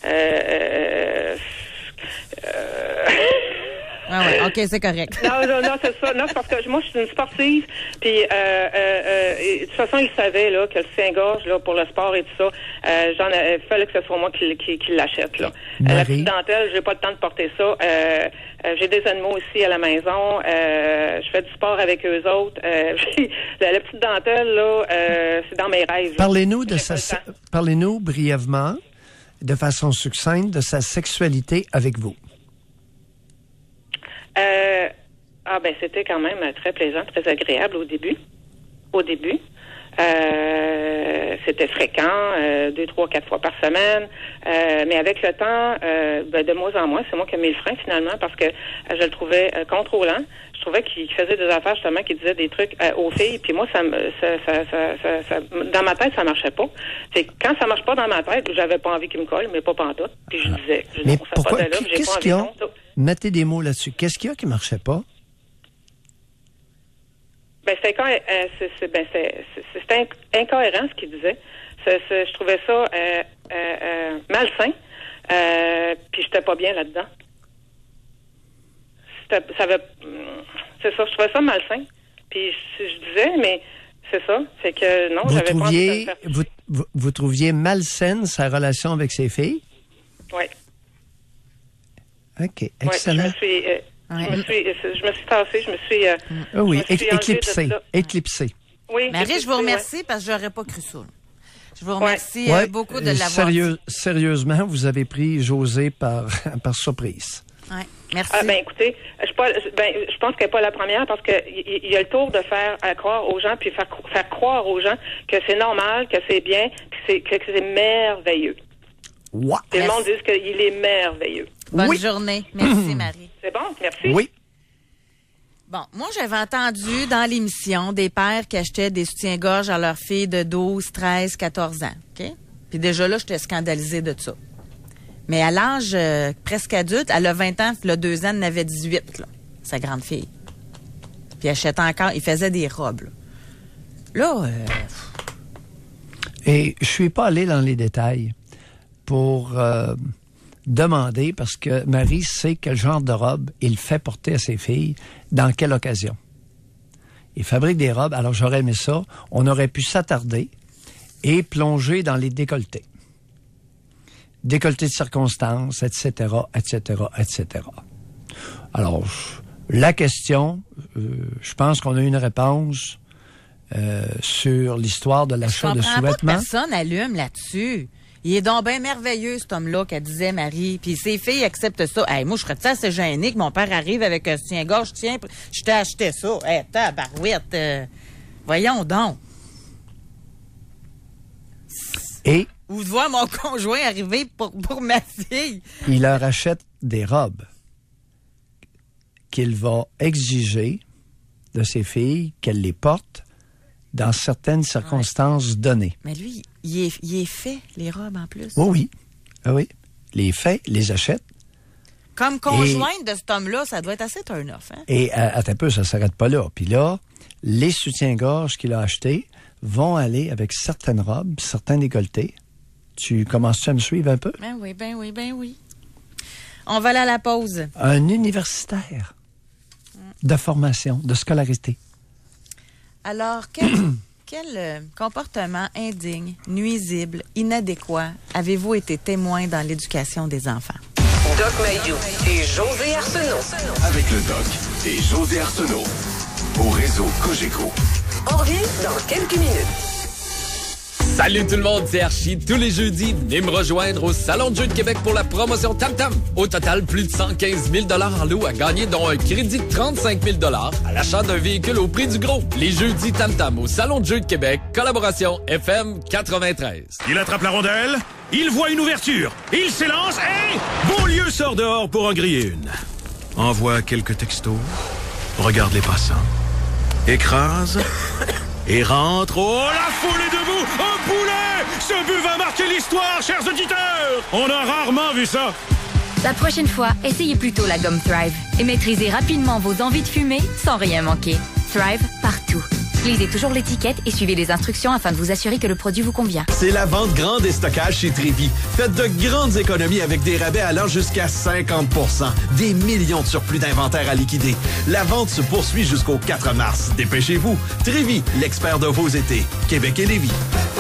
euh, euh, Ah ouais, OK, c'est correct. non, non, non, c'est ça. Non, c'est parce que moi, je suis une sportive. Puis, euh, euh, euh, et de toute façon, il savait là que le soutien-gorge là pour le sport et tout ça, euh, j'en il fallait que ce soit moi qui, qui, qui l'achète là. Euh, la petite dentelle, j'ai pas le temps de porter ça. Euh, euh, j'ai des animaux aussi à la maison. Euh, je fais du sport avec eux autres. Euh, la, la petite dentelle là, euh, c'est dans mes rêves. là. Parlez-nous de J'ai sa, pas le temps. parlez-nous brièvement, de façon succincte, de sa sexualité avec vous. Euh, ah ben c'était quand même très plaisant, très agréable au début. Au début. Euh, c'était fréquent, euh, deux, trois, quatre fois par semaine. Euh, mais avec le temps, euh, ben, de moins en moins, c'est moi qui ai mis le frein finalement parce que euh, je le trouvais euh, contrôlant. Je trouvais qu'il faisait des affaires justement, qu'il disait des trucs euh, aux filles. Puis moi, ça, me- ça, ça, ça, ça, ça- dans ma tête, ça marchait pas. C'est que quand ça marche pas dans ma tête, j'avais pas envie qu'il me colle, mais pas pantoute. Puis je disais, je Mais non, ça pourquoi? va de là, puis j'ai Qu'est-ce pas qu'il y a? envie, non. Mettez des mots là-dessus. Qu'est-ce qu'il y a qui marchait pas? Ben, c'est, inco- euh, c'est, c'est, ben, c'est, c'est, c'est inc- incohérent ce qu'il disait. C'est, c'est, je trouvais ça euh, euh, euh, malsain. Euh, puis j'étais pas bien là-dedans. C'était, ça avait, c'est ça, je trouvais ça malsain. Puis je, je disais, mais c'est ça, c'est que non, Vous j'avais pas envie de trouviez, le faire. vous, vous, vous trouviez malsaine sa relation avec ses filles? Oui. OK, excellent. Ouais, je me suis, euh, je me suis, je me suis tassée, je me suis. euh, Ah oui, je me suis éc- enlevée de éclipsé, là. éclipsé. Oui. Marie, éclipsée, je vous ouais. remercie parce que j'aurais pas cru ça. Je vous remercie euh, Ouais, beaucoup de euh, l'avoir sérieux- dit. Sérieusement, vous avez pris José par, par surprise. Ouais, merci. Ah, ben écoutez, je, pas, je- ben, je pense qu'elle n'est pas la première parce que il il y a le tour de faire à croire aux gens puis faire, cro- faire croire aux gens que c'est normal, que c'est bien, puis c'est, que c'est merveilleux. Wow. Tout le monde dit qu'il est merveilleux. Bonne Oui. journée. Merci, Marie. C'est bon, merci. Oui. Bon, moi, j'avais entendu dans l'émission des pères qui achetaient des soutiens-gorge à leurs filles de douze, treize, quatorze ans. OK? Puis déjà là, j'étais scandalisée de ça. Mais à l'âge euh, presque adulte, elle a vingt ans, puis là, deux ans, elle en avait dix-huit, là, sa grande fille. Puis elle achetait encore, il faisait des robes, là. Là, euh, Et je suis pas allé dans les détails pour euh, demander, parce que Marie sait quel genre de robe il fait porter à ses filles, dans quelle occasion. Il fabrique des robes, alors j'aurais aimé ça. On aurait pu s'attarder et plonger dans les décolletés. Décolletés de circonstances, et cetera, et cetera, et cetera. Alors, la question, euh, je pense qu'on a une réponse euh, sur l'histoire de l'achat de sous-vêtements. Je comprends pas que personne allume là-dessus. Il est donc bien merveilleux, cet homme-là, qu'elle disait Marie. Puis ses filles acceptent ça. Hey, moi, je serais assez gênée que mon père arrive avec un soutien-gorge. Tiens, je t'ai acheté ça. Hey, tabarouette. Euh, voyons donc. Et... Ou de voir mon conjoint arriver pour, pour ma fille. Il leur achète des robes qu'il va exiger de ses filles qu'elles les portent dans certaines circonstances ouais. données. Mais lui, il est, il est fait, les robes en plus. Oui, oui. Ah oui. Les fait, les achète. Comme conjointe et, de cet homme-là, ça doit être assez turn-off. Hein? Et à, à un peu, ça ne s'arrête pas là. Puis là, les soutiens-gorge qu'il a achetés vont aller avec certaines robes, certains décolletés. Tu commences-tu à me suivre un peu? Ben oui, ben oui, ben oui. On va aller à la pause. Un universitaire mm. de formation, de scolarité. Alors, quel, quel euh, comportement indigne, nuisible, inadéquat avez-vous été témoin dans l'éducation des enfants? Doc Mayou et José Arsenault. Avec le Doc et José Arsenault. Au réseau Cogeco. On revient dans quelques minutes. Salut tout le monde, c'est Archie. Tous les jeudis, venez me rejoindre au Salon de jeux de Québec pour la promotion Tam Tam. Au total, plus de cent quinze mille dollars en lot à gagner, dont un crédit de trente-cinq mille dollars à l'achat d'un véhicule au prix du gros. Les jeudis Tam Tam au Salon de jeux de Québec, collaboration F M quatre-vingt-treize. Il attrape la rondelle, il voit une ouverture, il s'élance et Beaulieu sort dehors pour en griller une. Envoie quelques textos, regarde les passants, écrase... Et rentre. Oh, la foule est debout. Un poulet. Ce but va marquer l'histoire, chers auditeurs. On a rarement vu ça. La prochaine fois, essayez plutôt la gomme Thrive et maîtrisez rapidement vos envies de fumer sans rien manquer. Thrive partout. Lisez toujours l'étiquette et suivez les instructions afin de vous assurer que le produit vous convient. C'est la vente grande des stockages chez Trévi. Faites de grandes économies avec des rabais allant jusqu'à cinquante pour cent. Des millions de surplus d'inventaire à liquider. La vente se poursuit jusqu'au quatre mars. Dépêchez-vous. Trévi, l'expert de vos étés. Québec et Lévis.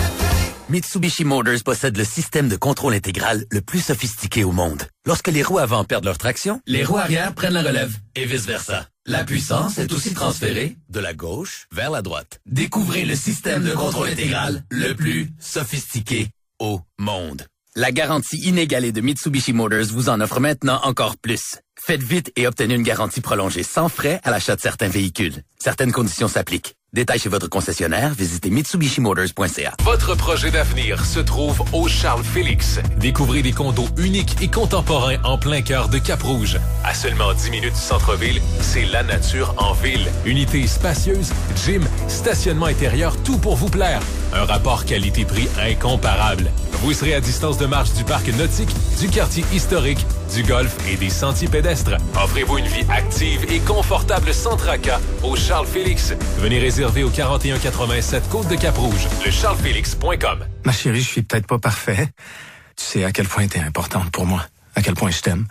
Mitsubishi Motors possède le système de contrôle intégral le plus sophistiqué au monde. Lorsque les roues avant perdent leur traction, les roues arrière prennent la relève et vice-versa. La puissance est aussi transférée de la gauche vers la droite. Découvrez le système de contrôle intégral le plus sophistiqué au monde. La garantie inégalée de Mitsubishi Motors vous en offre maintenant encore plus. Faites vite et obtenez une garantie prolongée sans frais à l'achat de certains véhicules. Certaines conditions s'appliquent. Détails chez votre concessionnaire, visitez mitsubishi motors point c a. Votre projet d'avenir se trouve au Charles Félix. Découvrez des condos uniques et contemporains en plein cœur de Cap-Rouge. À seulement dix minutes du centre-ville, c'est la nature en ville. Unités spacieuses, gym, stationnement intérieur, tout pour vous plaire. Un rapport qualité-prix incomparable. Vous serez à distance de marche du parc nautique, du quartier historique, du golf et des sentiers pédestres. Offrez-vous une vie active et confortable sans tracas au Charles Félix. Venez réserver au quarante et un quatre-vingt-sept Côte de Cap-Rouge, le charles félix point com. Ma chérie, je suis peut-être pas parfait. Tu sais à quel point t'es importante pour moi, à quel point je t'aime.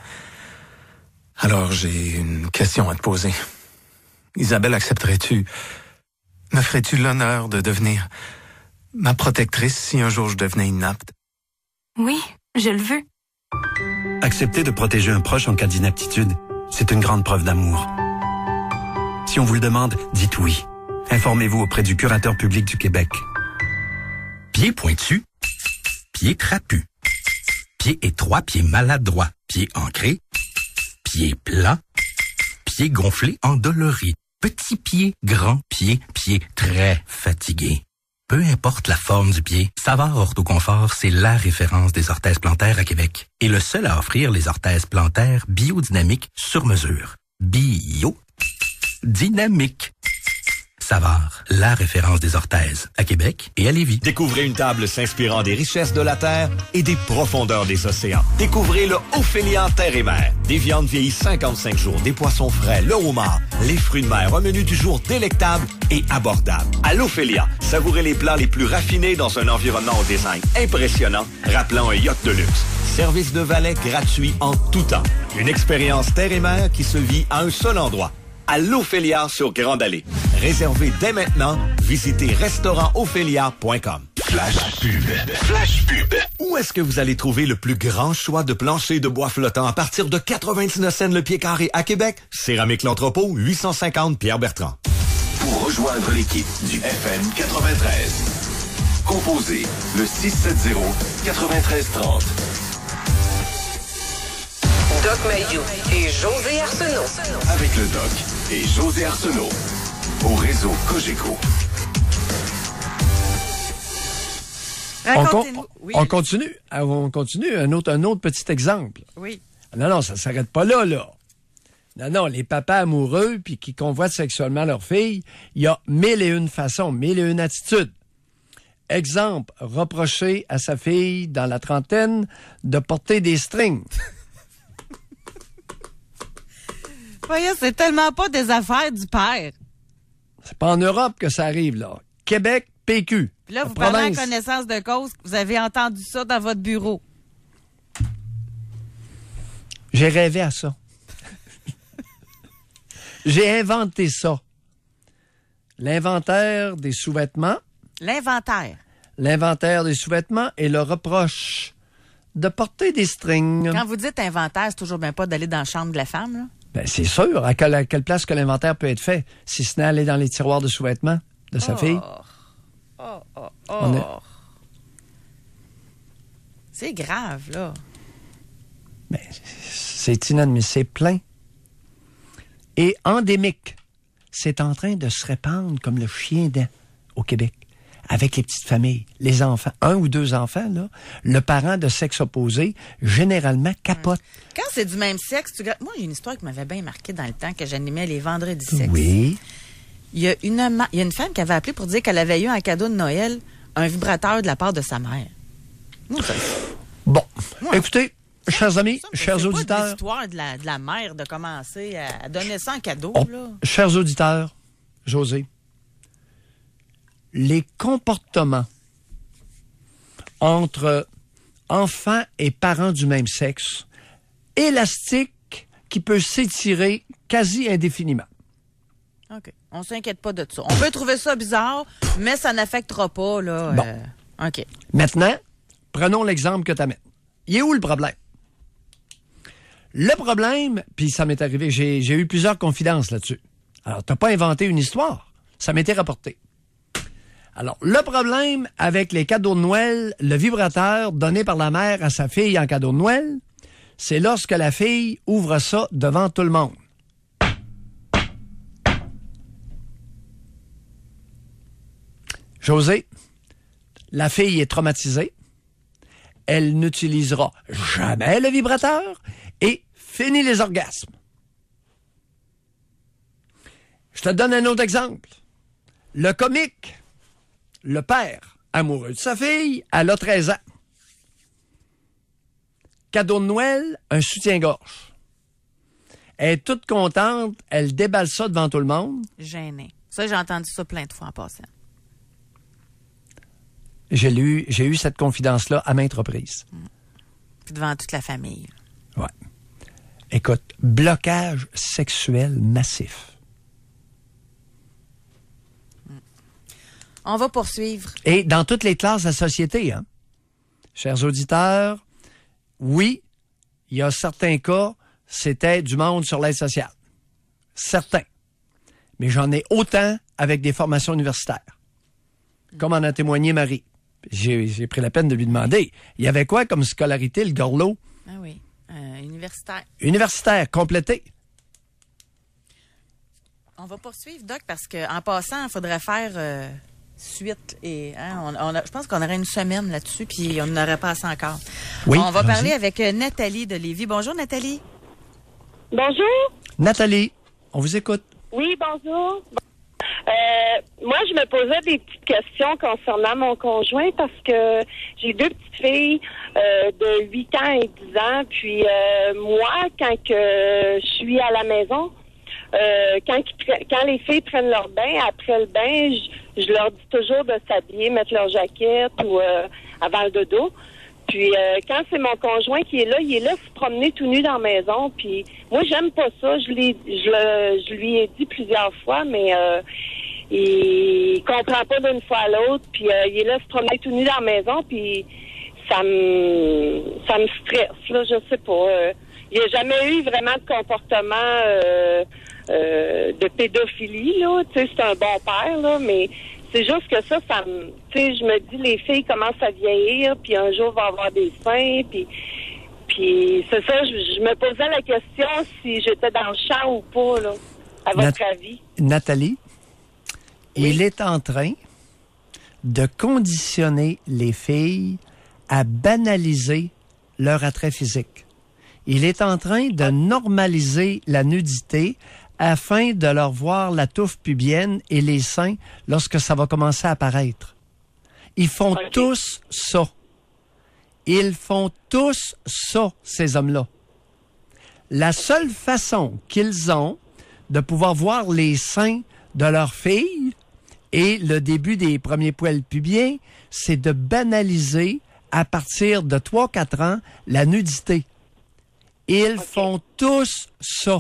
Alors, j'ai une question à te poser. Isabelle, accepterais-tu, me ferais-tu l'honneur de devenir ma protectrice si un jour je devenais inapte? Oui, je le veux. Accepter de protéger un proche en cas d'inaptitude, c'est une grande preuve d'amour. Si on vous le demande, dites oui. Informez-vous auprès du curateur public du Québec. Pied pointu, pied trapu, pied étroit, pied maladroit, pied ancré, pied plat, pied gonflé, endolori, petit pied, grand pied, pied très fatigué. Peu importe la forme du pied, Savard Orthoconfort, c'est la référence des orthèses plantaires à Québec et le seul à offrir les orthèses plantaires biodynamiques sur mesure. Bio-dynamique. Savard, la référence des orthèses, à Québec et à Lévis. Découvrez une table s'inspirant des richesses de la terre et des profondeurs des océans. Découvrez le Ophélia Terre et Mer. Des viandes vieillies cinquante-cinq jours, des poissons frais, le homard, les fruits de mer, un menu du jour délectable et abordable. À l'Ophélia, savourez les plats les plus raffinés dans un environnement au design impressionnant, rappelant un yacht de luxe. Service de valet gratuit en tout temps. Une expérience terre et mer qui se vit à un seul endroit. À l'Ophélia sur Grande Allée. Réservez dès maintenant. Visitez restaurant ophélia point com. Flash pub. Flash pub. Où est-ce que vous allez trouver le plus grand choix de planchers de bois flottants à partir de quatre-vingt-dix-neuf cents le pied carré à Québec? Céramique L'Entrepôt, huit cent cinquante Pierre-Bertrand. Pour rejoindre l'équipe du F M quatre-vingt-treize, composez le six sept zéro, neuf trois trois zéro. Doc Mayou et José Arsenault. Avec le Doc et José Arsenault. Au réseau Cogeco. On, con- oui. on continue. On continue. Un autre, un autre petit exemple. Oui. Non, non, ça ne s'arrête pas là, là. Non, non, les papas amoureux puis qui convoitent sexuellement leur fille, il y a mille et une façons, mille et une attitudes. Exemple, reprocher à sa fille dans la trentaine de porter des strings. Voyez, c'est tellement pas des affaires du père. C'est pas en Europe que ça arrive, là. Québec, P Q. Puis là, vous province. parlez en connaissance de cause, vous avez entendu ça dans votre bureau. J'ai rêvé à ça. J'ai inventé ça. L'inventaire des sous-vêtements. L'inventaire. L'inventaire des sous-vêtements et le reproche de porter des strings. Quand vous dites inventaire, c'est toujours bien pas d'aller dans la chambre de la femme, là? Ben, c'est sûr. À quelle, à quelle place que l'inventaire peut être fait, si ce n'est aller dans les tiroirs de sous-vêtements de sa oh. fille? Oh, oh, oh. On est... C'est grave, là. Ben, c'est inadmissible. C'est plein. Et endémique. C'est en train de se répandre comme le chien dent au Québec. Avec les petites familles, les enfants, un ou deux enfants, là, le parent de sexe opposé, généralement, capote. Quand c'est du même sexe, tu... moi, j'ai une histoire qui m'avait bien marqué dans le temps que j'animais les vendredis sexe. Oui. Il y a une, ma... Il y a une femme qui avait appelé pour dire qu'elle avait eu un cadeau de Noël, un vibrateur de la part de sa mère. Moi, ça... Bon, Moi, écoutez, ça, chers amis, ça, chers c'est auditeurs. C'est l'histoire de la, de la mère de commencer à donner ça en cadeau, oh, là. Chers auditeurs, José, les comportements entre enfants et parents du même sexe, élastiques, qui peut s'étirer quasi indéfiniment. OK. On s'inquiète pas de ça. On peut trouver ça bizarre, mais ça n'affectera pas, là. Bon. Euh, OK. Maintenant, prenons l'exemple que tu amènes. Il est où le problème? Le problème, puis ça m'est arrivé, j'ai, j'ai eu plusieurs confidences là-dessus. Alors, t'as pas inventé une histoire. Ça m'était rapporté. Alors, le problème avec les cadeaux de Noël, le vibrateur donné par la mère à sa fille en cadeau de Noël, c'est lorsque la fille ouvre ça devant tout le monde. José, la fille est traumatisée. Elle n'utilisera jamais le vibrateur et finit les orgasmes. Je te donne un autre exemple. Le comique, le père amoureux de sa fille, elle a treize ans. Cadeau de Noël, un soutien-gorge. Elle est toute contente, elle déballe ça devant tout le monde. Gêné. Ça, j'ai entendu ça plein de fois en passant. J'ai lu, j'ai eu cette confidence-là à maintes reprises. Mmh. Puis devant toute la famille. Ouais. Écoute, blocage sexuel massif. Mmh. On va poursuivre. Et dans toutes les classes de la société, hein. Chers auditeurs, oui, il y a certains cas, c'était du monde sur l'aide sociale. Certains. Mais j'en ai autant avec des formations universitaires. Mmh. Comme en a témoigné Marie. J'ai, j'ai pris la peine de lui demander, il y avait quoi comme scolarité, le gorlot? Ah oui, euh, universitaire. Universitaire, complété. On va poursuivre, Doc, parce qu'en passant, il faudrait faire euh, suite. Et hein, on, on a, je pense qu'on aurait une semaine là-dessus, puis on n'aurait pas assez encore. Oui, on va vas-y. parler avec euh, Nathalie de Lévis. Bonjour, Nathalie. Bonjour. Nathalie, on vous écoute. Oui, bonjour. Euh, moi, je me posais des petites questions concernant mon conjoint parce que j'ai deux petites filles euh, de huit ans et dix ans. Puis euh, moi, quand que je suis à la maison, euh, quand, ils, quand les filles prennent leur bain, après le bain, je, je leur dis toujours de s'habiller, mettre leur jaquette ou euh, avant le dodo. Puis euh, quand c'est mon conjoint qui est là, il est là se promener tout nu dans la maison. Puis moi, j'aime pas ça. Je, l'ai, je, le, je lui ai dit plusieurs fois, mais euh, il comprend pas d'une fois à l'autre. Puis euh, il est là se promener tout nu dans la maison. Puis ça me ça me stresse, là, je sais pas. Euh, il n'y a jamais eu vraiment de comportement euh, euh, de pédophilie, là. Tu sais, c'est un bon père, là, mais c'est juste que ça, ça me... Tu sais, je me dis, les filles commencent à vieillir, puis un jour, vont avoir des seins, puis... Puis c'est ça, je, je me posais la question si j'étais dans le champ ou pas, là, à votre Nat- avis. Nathalie, oui. Il est en train de conditionner les filles à banaliser leur attrait physique. Il est en train de normaliser la nudité afin de leur voir la touffe pubienne et les seins lorsque ça va commencer à apparaître. Ils font okay. tous ça. Ils font tous ça, ces hommes-là. La seule façon qu'ils ont de pouvoir voir les seins de leur fille et le début des premiers poils pubiens, c'est de banaliser à partir de trois quatre ans la nudité. Ils okay. font tous ça.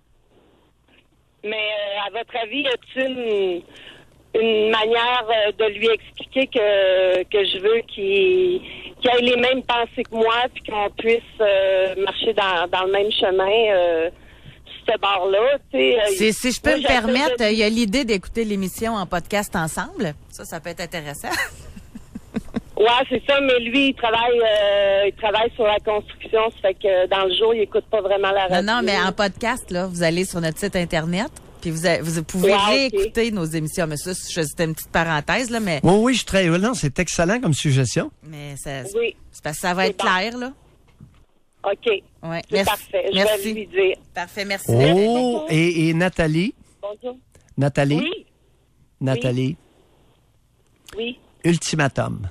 Mais euh, à votre avis, y a-t-il une, une manière euh, de lui expliquer que, que je veux qu'il, qu'il ait les mêmes pensées que moi, puis qu'on puisse euh, marcher dans, dans le même chemin euh, sur ce bord-là? Si, si je peux moi, me permettre, il de... y a l'idée d'écouter l'émission en podcast ensemble. Ça, ça peut être intéressant. Ouais, c'est ça, mais lui, il travaille euh, il travaille sur la construction, ça fait que dans le jour, il écoute pas vraiment la radio. Non, non, mais en podcast, là, vous allez sur notre site Internet, puis vous, a, vous pouvez ouais, réécouter okay. nos émissions. Mais ça, c'était une petite parenthèse, là, mais... Oui, oui, je suis très... Non, c'est excellent comme suggestion. Mais ça, oui. c'est parce que ça va être bon. clair, là. OK. Ouais. C'est parfait. Je merci. vais lui dire. Parfait, merci. Oh, et, et Nathalie? Bonjour. Nathalie? Oui. Nathalie? Oui. Ultimatum.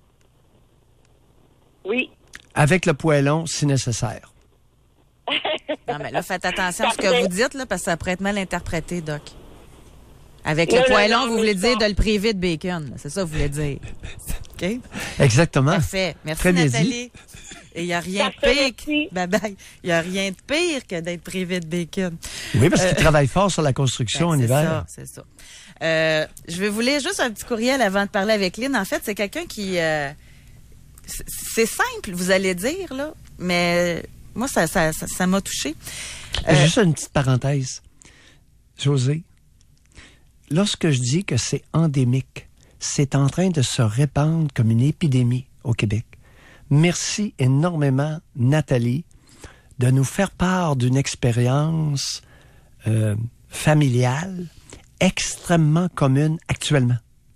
Oui. Avec le poêlon, si nécessaire. Non, mais là, faites attention à ce que vous dites, là, parce que ça pourrait être mal interprété, Doc. Avec non, le poêlon, non, non, vous voulez dire pas. De le priver de bacon. Là. C'est ça que vous voulez dire. OK? Exactement. Parfait. Merci, Très Nathalie. Et il n'y a rien de pire. Bye bye. Il n'y a rien de pire que d'être privé de bacon. Oui, parce euh, qu'il travaille fort sur la construction ben, en c'est hiver. C'est ça, c'est ça. Euh, je vais vous lire juste un petit courriel avant de parler avec Lynn. En fait, c'est quelqu'un qui... Euh, c'est simple, vous allez dire, là, mais moi, ça ça, ça, ça m'a touché. Euh, Juste une petite parenthèse. José, lorsque je dis que c'est endémique, c'est en train de se répandre comme une épidémie au Québec. Merci énormément, Nathalie, de nous faire part d'une expérience euh, familiale extrêmement commune actuellement.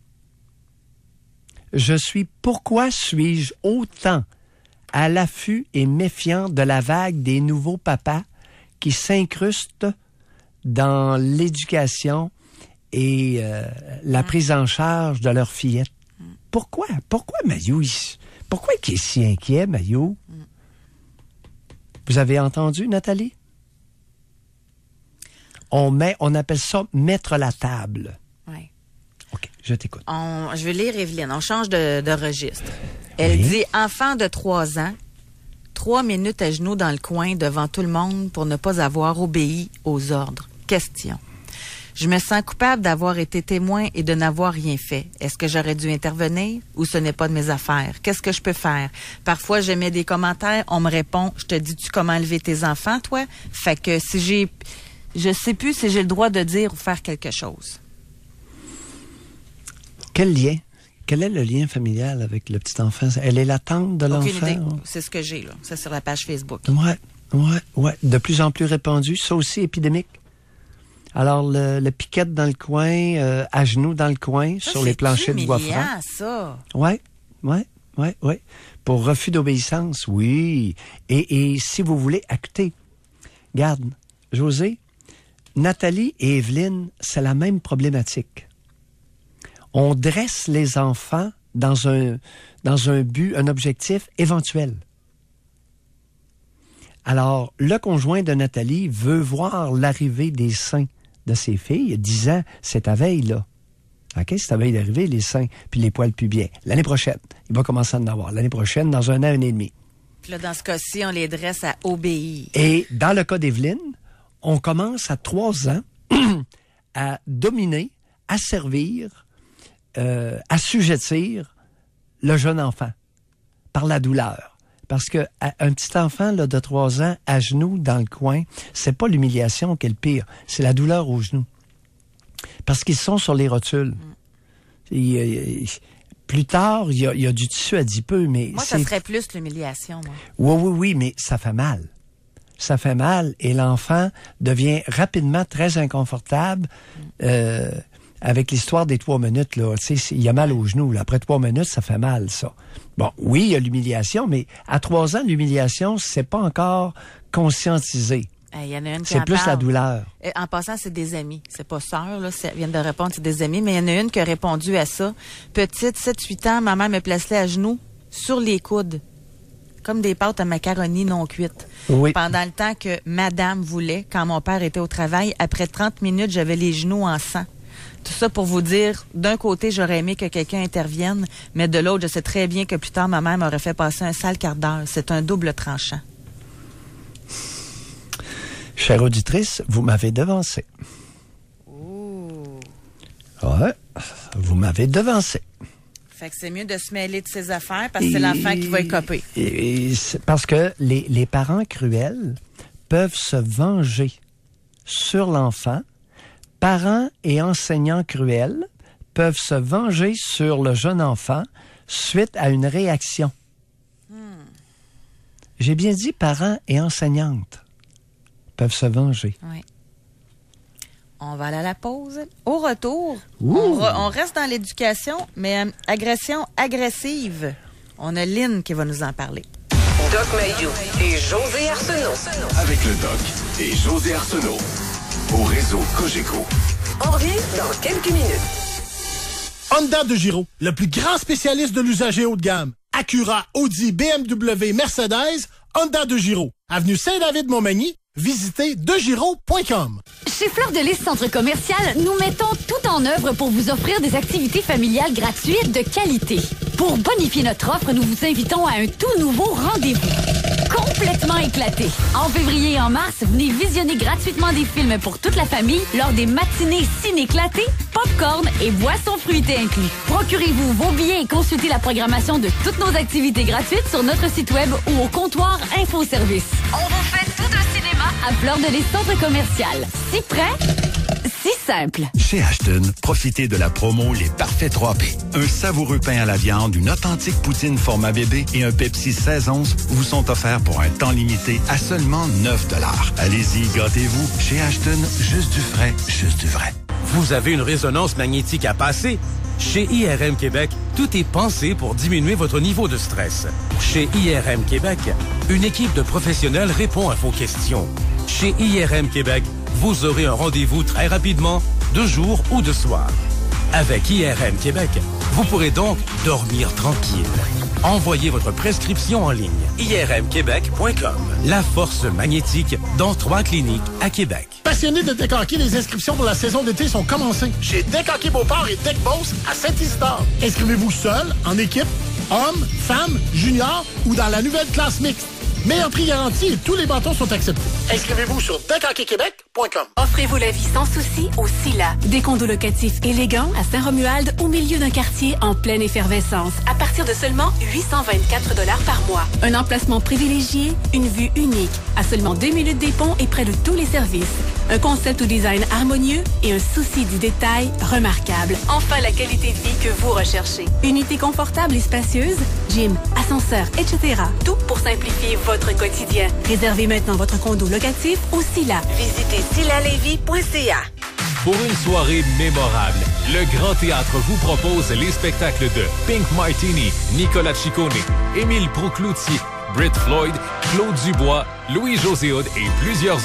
Je suis, pourquoi suis-je autant à l'affût et méfiant de la vague des nouveaux papas qui s'incrustent dans l'éducation et euh, la mmh. prise en charge de leurs fillettes? Mmh. Pourquoi? Pourquoi Maillot? Pourquoi il est si inquiet, Maillot? Mmh. Vous avez entendu, Nathalie? On met, on appelle ça mettre la table. Oui. OK, je t'écoute. On, je vais lire Evelyne. On change de, de registre. Elle oui. dit « Enfant de trois ans, trois minutes à genoux dans le coin devant tout le monde pour ne pas avoir obéi aux ordres. Question. Je me sens coupable d'avoir été témoin et de n'avoir rien fait. Est-ce que j'aurais dû intervenir ou ce n'est pas de mes affaires? Qu'est-ce que je peux faire? Parfois, j'émets des commentaires. On me répond « Je te dis-tu comment élever tes enfants, toi? » Fait que si j'ai... Je sais plus si j'ai le droit de dire ou faire quelque chose. Quel lien? Quel est le lien familial avec le petit enfant? Elle est la tante de l'enfant? Aucune idée. C'est ce que j'ai, là. C'est sur la page Facebook. Ouais, ouais, ouais. De plus en plus répandu. Ça aussi épidémique. Alors, le, le piquette dans le coin, euh, à genoux dans le coin, ça, sur les planchers de bois franc. Ça. Ouais, ouais, ouais, ouais. Pour refus d'obéissance, oui. Et, et si vous voulez, écoutez, garde, José, Nathalie et Evelyne, c'est la même problématique. On dresse les enfants dans un, dans un but, un objectif éventuel. Alors, le conjoint de Nathalie veut voir l'arrivée des seins de ses filles. dix ans, c'est à veille, là. OK, c'est à veille d'arriver, les seins, puis les poils pubiens. L'année prochaine, il va commencer à en avoir. L'année prochaine, dans un an, un an et demi. Puis là, dans ce cas-ci, on les dresse à obéir. Et dans le cas d'Evelyne, on commence à trois ans à dominer, à servir, euh, assujettir le jeune enfant par la douleur. Parce que un petit enfant là, de trois ans à genoux dans le coin, c'est pas l'humiliation qui est le pire, c'est la douleur aux genoux. Parce qu'ils sont sur les rotules. Mm. Et, et, plus tard, il y a, il y a du tissu adipeux, mais moi, c'est... ça serait plus l'humiliation, moi. Oui, oui, oui, mais ça fait mal. Ça fait mal et l'enfant devient rapidement très inconfortable. Mm. Euh, avec l'histoire des trois minutes, là, tu sais, il y a mal aux genoux. Là. Après trois minutes, ça fait mal, ça. Bon, oui, il y a l'humiliation, mais à trois ans, l'humiliation, c'est pas encore conscientisé. Il y en a une qui c'est en plus parle. La douleur. En passant, c'est des amis. C'est pas sœur, là. Elles viennent de répondre, c'est des amis. Mais il y en a une qui a répondu à ça. Petite, sept huit ans, ma mère me plaçait à genoux sur les coudes. Comme des pâtes à macaroni non cuites. Oui. Pendant le temps que madame voulait, quand mon père était au travail, après trente minutes, j'avais les genoux en sang. Tout ça pour vous dire, d'un côté, j'aurais aimé que quelqu'un intervienne, mais de l'autre, je sais très bien que plus tard, ma mère m'aurait fait passer un sale quart d'heure. C'est un double tranchant. Chère auditrice, vous m'avez devancé. Ouh. Ouais, vous m'avez devancé. Fait que c'est mieux de se mêler de ses affaires parce que c'est l'enfant qui va écoper. Et, et c'est parce que les, les parents cruels peuvent se venger sur l'enfant. Parents et enseignants cruels peuvent se venger sur le jeune enfant suite à une réaction. Hmm. J'ai bien dit parents et enseignantes peuvent se venger. Oui. On va aller à la pause. Au retour, on, re, on reste dans l'éducation, mais euh, agression agressive. On a Lynn qui va nous en parler. Doc Mayou et José Arsenault. Avec le Doc et José Arsenault. Au réseau Cogeco. On revient dans quelques minutes. Honda de Giro, le plus grand spécialiste de l'usager haut de gamme. Acura, Audi, B M W, Mercedes, Honda de Giro. Avenue Saint-David-Montmagny. Visitez de giro point com. Chez Fleur de Lys Centre Commercial, nous mettons tout en œuvre pour vous offrir des activités familiales gratuites de qualité. Pour bonifier notre offre, nous vous invitons à un tout nouveau rendez-vous. Complètement éclaté. En février et en mars, venez visionner gratuitement des films pour toute la famille lors des matinées ciné-éclatées, popcorn et boissons fruitées inclus. Procurez-vous vos billets et consultez la programmation de toutes nos activités gratuites sur notre site web ou au comptoir InfoService. On vous fait tout un cinéma à Fleur de Lys Centre Commercial. Si près, si simple. Chez Ashton, profitez de la promo Les Parfaits trois P. Un savoureux pain à la viande, une authentique poutine format bébé et un Pepsi seize onces vous sont offerts pour un temps limité à seulement neuf dollars. Allez-y, gâtez-vous. Chez Ashton, juste du frais, juste du vrai. Vous avez une résonance magnétique à passer? Chez I R M Québec, tout est pensé pour diminuer votre niveau de stress. Chez I R M Québec, une équipe de professionnels répond à vos questions. Chez I R M Québec, vous aurez un rendez-vous très rapidement, de jour ou de soir. Avec I R M Québec, vous pourrez donc dormir tranquille. Envoyez votre prescription en ligne. I R M québec point com. La force magnétique dans trois cliniques à Québec. Passionnés de deck hockey, les inscriptions pour la saison d'été sont commencées chez Deck Hockey Beauport et Deck Boss à Saint-Isidore. Inscrivez-vous seul, en équipe, hommes, femmes, juniors ou dans la nouvelle classe mixte. Meilleur prix garanti et tous les bâtons sont acceptés. Inscrivez-vous sur deck hockey québec point com. Offrez-vous la vie sans souci au Sila. Des condos locatifs élégants à Saint-Romuald au milieu d'un quartier en pleine effervescence à partir de seulement huit cent vingt-quatre dollars par mois. Un emplacement privilégié, une vue unique, à seulement deux minutes des ponts et près de tous les services. Un concept au design harmonieux et un souci du détail remarquable. Enfin, la qualité de vie que vous recherchez. Unité confortable et spacieuse, gym, ascenseur, et cetera. Tout pour simplifier votre quotidien. Réservez maintenant votre condo locatif au Sila. Visitez sila lévis point c a. Pour une soirée mémorable, le Grand Théâtre vous propose les spectacles de Pink Martini, Nicolas Ciccone, Émile Proucloutier, Britt Floyd, Claude Dubois, Louis-José Hood et plusieurs autres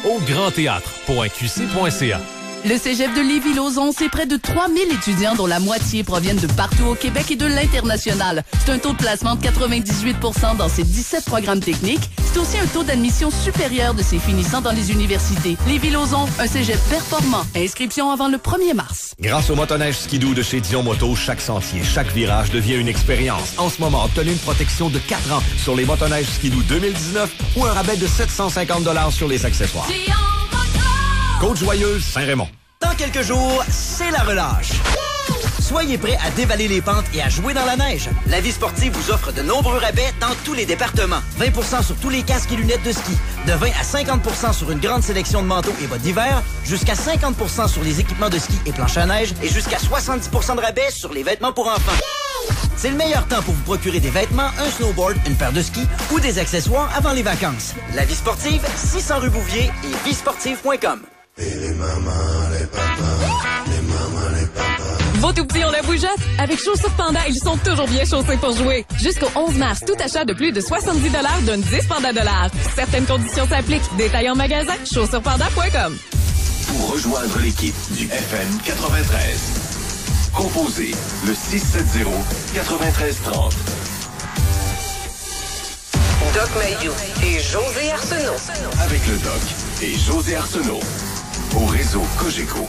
au grand théâtre point q c point c a. Le cégep de Lévis-Lauzon, c'est près de trois mille étudiants dont la moitié proviennent de partout au Québec et de l'international. C'est un taux de placement de quatre-vingt-dix-huit pour cent dans ses dix-sept programmes techniques. C'est aussi un taux d'admission supérieur de ses finissants dans les universités. Lévis-Lauzon, un cégep performant. Inscription avant le premier mars. Grâce au motoneige skidoo de chez Dion Moto, chaque sentier, chaque virage devient une expérience. En ce moment, obtenez une protection de quatre ans sur les motoneiges skidoo deux mille dix-neuf ou un rabais de sept cent cinquante dollars sur les accessoires. Côte-Joyeuse, Saint-Raymond. Dans quelques jours, c'est la relâche. Soyez prêts à dévaler les pentes et à jouer dans la neige. La Vie sportive vous offre de nombreux rabais dans tous les départements. vingt pour cent sur tous les casques et lunettes de ski. De vingt à cinquante pour cent sur une grande sélection de manteaux et bottes d'hiver. Jusqu'à cinquante pour cent sur les équipements de ski et planches à neige. Et jusqu'à soixante-dix pour cent de rabais sur les vêtements pour enfants. C'est le meilleur temps pour vous procurer des vêtements, un snowboard, une paire de skis ou des accessoires avant les vacances. La Vie sportive, six cents rue Bouvier et vie sportive point com. Et les mamans, les papas, les mamans, les papas. Vos tout petits ont la bougeotte. Avec Chaussures Panda, ils sont toujours bien chaussés pour jouer. Jusqu'au onze mars, tout achat de plus de soixante-dix dollars donne dix Panda dollars. Certaines conditions s'appliquent. Détails en magasin, chaussures panda point com. Pour rejoindre l'équipe du F M quatre-vingt-treize, composez le six sept zéro, neuf trois trois zéro. Doc Mayou et José Arsenault. Avec le Doc et José Arsenault. Au réseau Cogeco.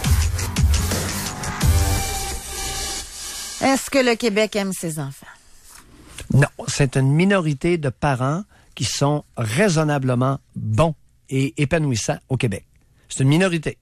Est-ce que le Québec aime ses enfants? Non, c'est une minorité de parents qui sont raisonnablement bons et épanouissants au Québec. C'est une minorité.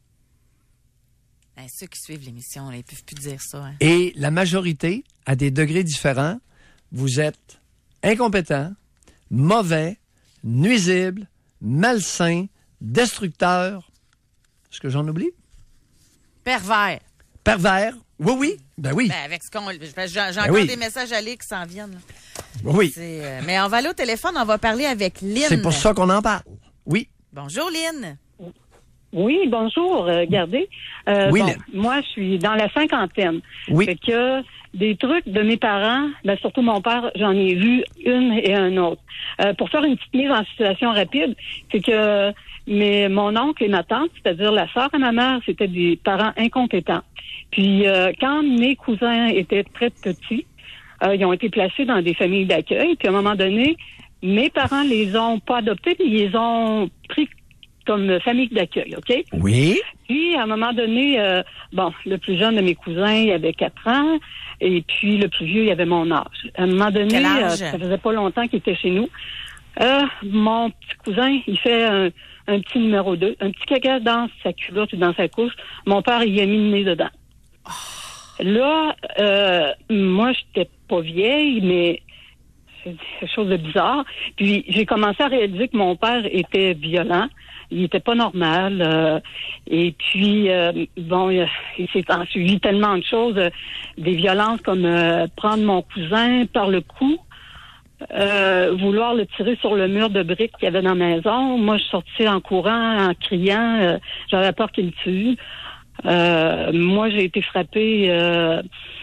Ben, ceux qui suivent l'émission, là, ils ne peuvent plus dire ça. Hein. Et la majorité, à des degrés différents, vous êtes incompétents, mauvais, nuisibles, malsains, destructeurs. Est-ce que j'en oublie? Pervers. Pervers. Oui, oui. Ben oui. Ben, avec ce qu'on... J'ai, j'ai ben encore oui. des messages à lire qui s'en viennent. Là. Oui. C'est, euh, mais on va aller au téléphone, on va parler avec Lynn. C'est pour ça qu'on en parle. Oui. Bonjour, Lynn. Oui, bonjour. Euh, regardez. Euh, oui, bon, Lynn. moi, je suis dans la cinquantaine. Oui. Fait que des trucs de mes parents, ben, surtout mon père, j'en ai vu une et un autre. Euh, pour faire une petite mise en situation rapide, c'est que mais mon oncle et ma tante, c'est-à-dire la sœur à ma mère, c'était des parents incompétents. Puis euh, quand mes cousins étaient très petits, euh, ils ont été placés dans des familles d'accueil. Puis à un moment donné, mes parents les ont pas adoptés, puis ils les ont pris comme famille d'accueil, OK? Oui. Puis, à un moment donné, euh, bon, le plus jeune de mes cousins, il avait quatre ans, et puis le plus vieux, il avait mon âge. À un moment donné, Quel âge? euh, ça faisait pas longtemps qu'il était chez nous. Euh, mon petit cousin, il fait un, un petit numéro deux, un petit caca dans sa culotte ou dans sa couche. Mon père, il a mis le nez dedans. Oh. Là, euh, moi, j'étais pas vieille, mais c'est quelque chose de bizarre. Puis, j'ai commencé à réaliser que mon père était violent. Il était pas normal. Euh, et puis, euh, bon, il, il s'est ensuivi tellement de choses, euh, des violences comme euh, prendre mon cousin par le cou, euh, vouloir le tirer sur le mur de briques qu'il y avait dans la maison. Moi, je suis sortie en courant, en criant. Euh, j'avais peur qu'il me tue. Euh, moi, j'ai été frappée. Euh,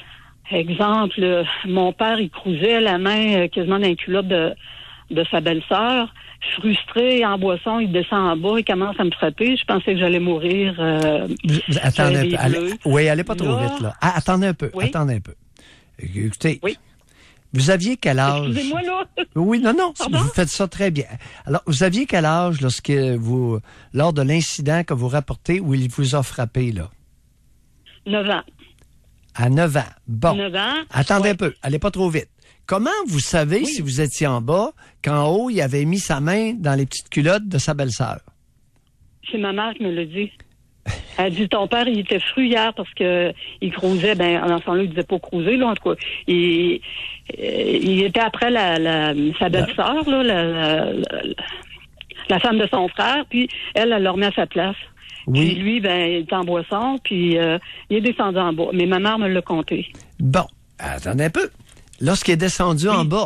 exemple, mon père, il crousait la main euh, quasiment dans les culottes de, de sa belle-sœur. Frustré, en boisson, il descend en bas, il commence à me frapper. Je pensais que j'allais mourir. Euh, attendez un peu. Allez, oui, allez pas trop là, vite, là. Ah, attendez un peu. Oui? Attendez un peu. Écoutez. Oui. Vous aviez quel âge? Excusez-moi, là. Oui, non, non. Pardon? Vous faites ça très bien. Alors, vous aviez quel âge lorsque vous, lors de l'incident que vous rapportez où il vous a frappé, là? neuf ans. À neuf ans. Bon. neuf ans. Attendez ouais. un peu. Allez pas trop vite. Comment vous savez, oui. si vous étiez en bas, qu'en haut, il avait mis sa main dans les petites culottes de sa belle-sœur? C'est ma mère qui me l'a dit. Elle a dit, ton père, il était fru hier parce que il crousait, ben, dans son là, il disait pas crouser, là, en tout cas. Il, il était après la, la, sa belle-sœur, là, la, la, la, la femme de son frère, puis elle, elle l'a remis à sa place. Oui. Puis lui, ben, il était en boisson, puis euh, il est descendu en bas. Mais ma mère me l'a compté. Bon, attendez un peu. Lorsqu'il est descendu oui. en bas,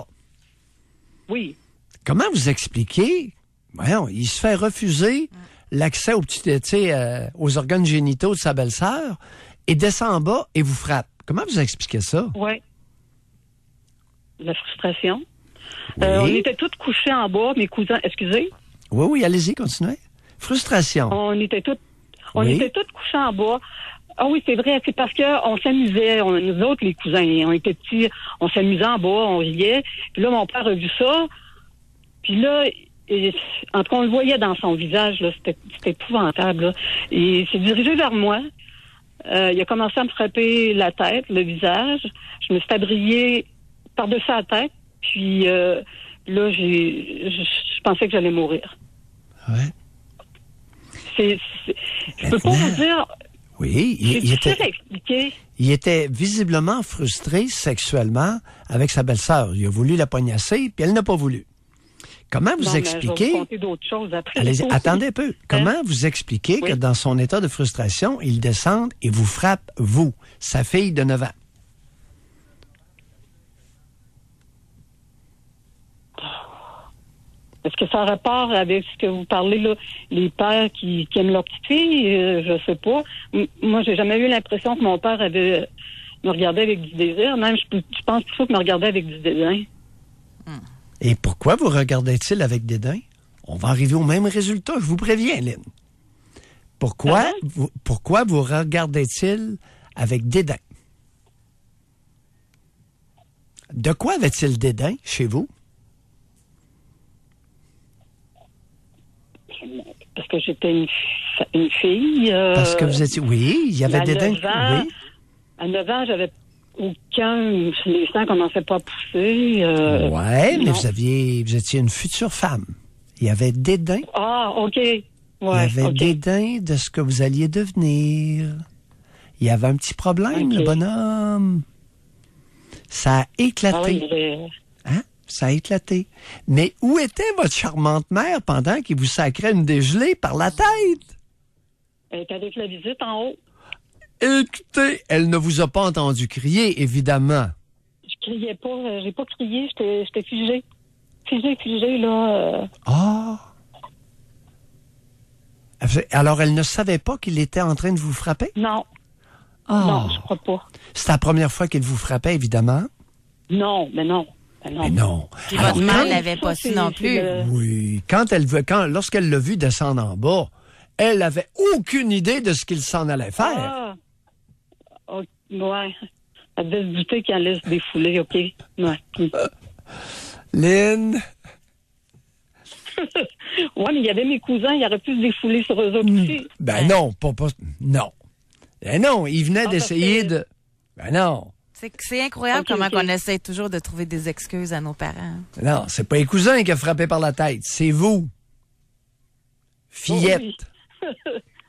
oui. comment vous expliquez, voyons, il se fait refuser l'accès aux, petits, tu sais, euh, aux organes génitaux de sa belle-sœur et descend en bas et vous frappe. Comment vous expliquez ça? Oui. La frustration. Oui. Euh, on était tous couchés en bas, mes cousins. Excusez? Oui, oui, allez-y, continuez. Frustration. On était toutes, on Oui. était toutes couchés en bas. Ah oui, c'est vrai, c'est parce que on s'amusait, on, nous autres, les cousins, on était petits, on s'amusait en bas, on riait. Puis là, mon père a vu ça. Puis là, et, en tout cas, on le voyait dans son visage, là, c'était, c'était épouvantable, là. Et il s'est dirigé vers moi. Euh, il a commencé à me frapper la tête, le visage. Je me suis tabriée par-dessus la tête. Puis euh, là, j'ai, je, je pensais que j'allais mourir. Ouais. C'est, c'est, je peux pas vous dire. Oui, il, C'est il difficile était, à expliquer. il était visiblement frustré sexuellement avec sa belle-sœur. Il a voulu la poignasser, puis elle n'a pas voulu. Comment vous Non, mais expliquez... Je vais vous conter d'autres choses après. Allez, attendez un peu. Comment vous expliquez Oui. que dans son état de frustration, il descende et vous frappe, vous, sa fille de neuf ans? Est-ce que ça a rapport avec ce que vous parlez, là, les pères qui, qui aiment leur petite fille? Euh, je sais pas. M- moi, j'ai jamais eu l'impression que mon père avait me regardait avec du désir. Même, je, je pense plutôt qu'il me regardait avec du dédain. Et pourquoi vous regardez-il avec dédain? On va arriver au même résultat, je vous préviens, Lynn. Pourquoi, Ah ben? vous, pourquoi vous regardez-il avec dédain? De quoi avait-il dédain chez vous? Parce que j'étais une, fi- une fille. euh, Parce que vous étiez... Oui, il y avait à dédain. neuf ans, Oui. À neuf ans, j'avais aucun... Les seins commençaient pas à pousser. Euh, Ouais, mais non. vous aviez, vous étiez une future femme. Il y avait dédain. Ah, OK. Ouais, Il y avait OK. dédain de ce que vous alliez devenir. Il y avait un petit problème, OK. le bonhomme. Ça a éclaté. Ah oui, mais- Hein? Ça a éclaté. Mais où était votre charmante mère pendant qu'il vous sacrait une dégelée par la tête? Elle était avec la visite en haut. Écoutez, elle ne vous a pas entendu crier, évidemment. Je criais pas, euh, j'ai pas crié, j'étais j'étais figée. Figée, figée, là. euh, Ah! Alors, elle ne savait pas qu'il était en train de vous frapper? Non. Ah. Non, je crois pas. C'est la première fois qu'il vous frappait, évidemment. Non, mais non. Mais non. Mais non. Puis Alors, votre mère quand- l'avait pas Ça, su non c'est- plus. c'est le- Oui. Quand elle veut, quand, lorsqu'elle l'a vu descendre en bas, elle avait aucune idée de ce qu'il s'en allait faire. Ah! Oh, ouais. Elle devait se douter qu'elle allait se défouler, OK? Ouais. Mm. Lynn, Ouais, mais il y avait mes cousins, il aurait pu se défouler sur eux autres aussi. ben non, pas, pas, non. Ben non, il venait Ah, d'essayer parce que- de, ben non. C'est, c'est incroyable Ok, comment ok. on essaie toujours de trouver des excuses à nos parents. Non, c'est pas les cousins qui a frappé par la tête, c'est vous. Fillette. Oh, oui.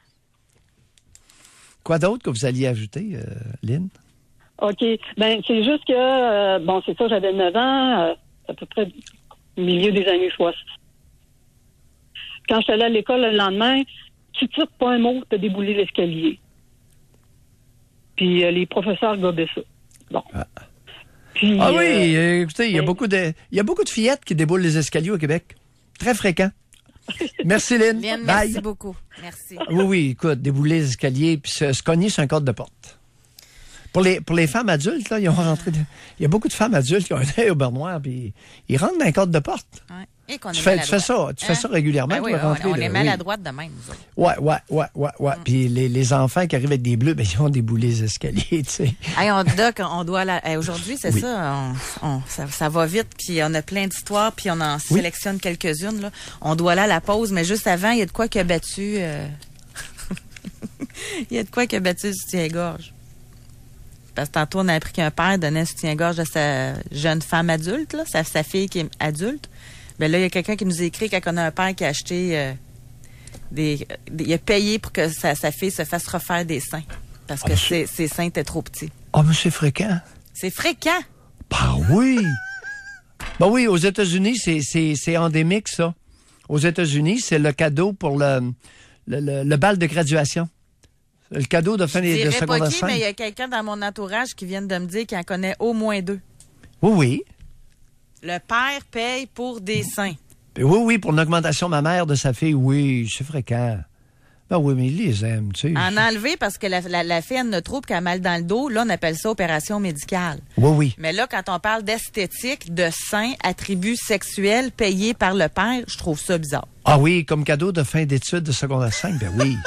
Quoi d'autre que vous alliez ajouter, euh, Lynn? OK. Ben, c'est juste que, euh, bon, c'est ça, j'avais neuf ans, euh, à peu près au milieu des années soixante. Quand je suis allée à l'école le lendemain, tu tires pas un mot, t'as déboulé l'escalier. Puis euh, les professeurs gobaient ça. Bon. Puis, Ah euh, oui, euh, écoutez, il y a ben- beaucoup de, il y a beaucoup de fillettes qui déboulent les escaliers au Québec. Très fréquent. Merci, Lynn. Lynn, Bye. merci beaucoup. Merci. Oui, oui, écoute, débouler les escaliers puis se, se cogner sur un cadre de porte. Pour les, pour les femmes adultes, là, ils ont rentré. de- Il y a beaucoup de femmes adultes qui ont été au Bernois puis ils rentrent dans un cadre de porte. Ouais. Et qu'on Tu est fais, tu maladroit. fais ça, tu fais Hein? ça régulièrement, Ben oui, toi, on- rentrer, on là, est oui. maladroite de même, nous autres. Ouais, ouais, ouais, ouais, ouais. Puis les, les enfants qui arrivent avec des bleus, ben, ils ont déboulé les escaliers, tu sais. Hey, on, Doc, on doit la... hey, aujourd'hui, c'est Oui. ça, on, on- ça, ça va vite, puis on a plein d'histoires, puis on en sélectionne quelques-unes. Là. On doit aller à la pause, mais juste avant, il y a de quoi qui a battu... euh, il y a de quoi qui a battu le soutien-gorge. Parce que tantôt, on a appris qu'un père donnait un soutien-gorge à sa jeune femme adulte, là, sa, sa fille qui est adulte. Ben là, il y a quelqu'un qui nous écrit quand on a un père qui a acheté euh, des, des- il a payé pour que sa, sa fille se fasse refaire des seins. Parce que Ah, ses, ses seins étaient trop petits. Ah, mais c'est fréquent. C'est fréquent. Ben oui. Ben oui, aux États-Unis, c'est, c'est, c'est endémique, ça. Aux États-Unis, c'est le cadeau pour le, le, le, le bal de graduation. Le cadeau de fin Je de dirais pas secondaire qui, mais il y cinq. a quelqu'un dans mon entourage qui vient de me dire qu'il en connaît au moins deux. Oui, oui. Le père paye pour des seins. Ben oui, oui, pour une augmentation mammaire de sa fille, oui, c'est fréquent. Ben oui, mais il les aime, tu sais. En enlever parce que la, la, la fille en a trop et qu'elle a mal dans le dos, là, on appelle ça opération médicale. Oui, oui. Mais là, quand on parle d'esthétique, de seins, attributs sexuels payés par le père, je trouve ça bizarre. Ah oui, comme cadeau de fin d'études de secondaire cinq, ben oui.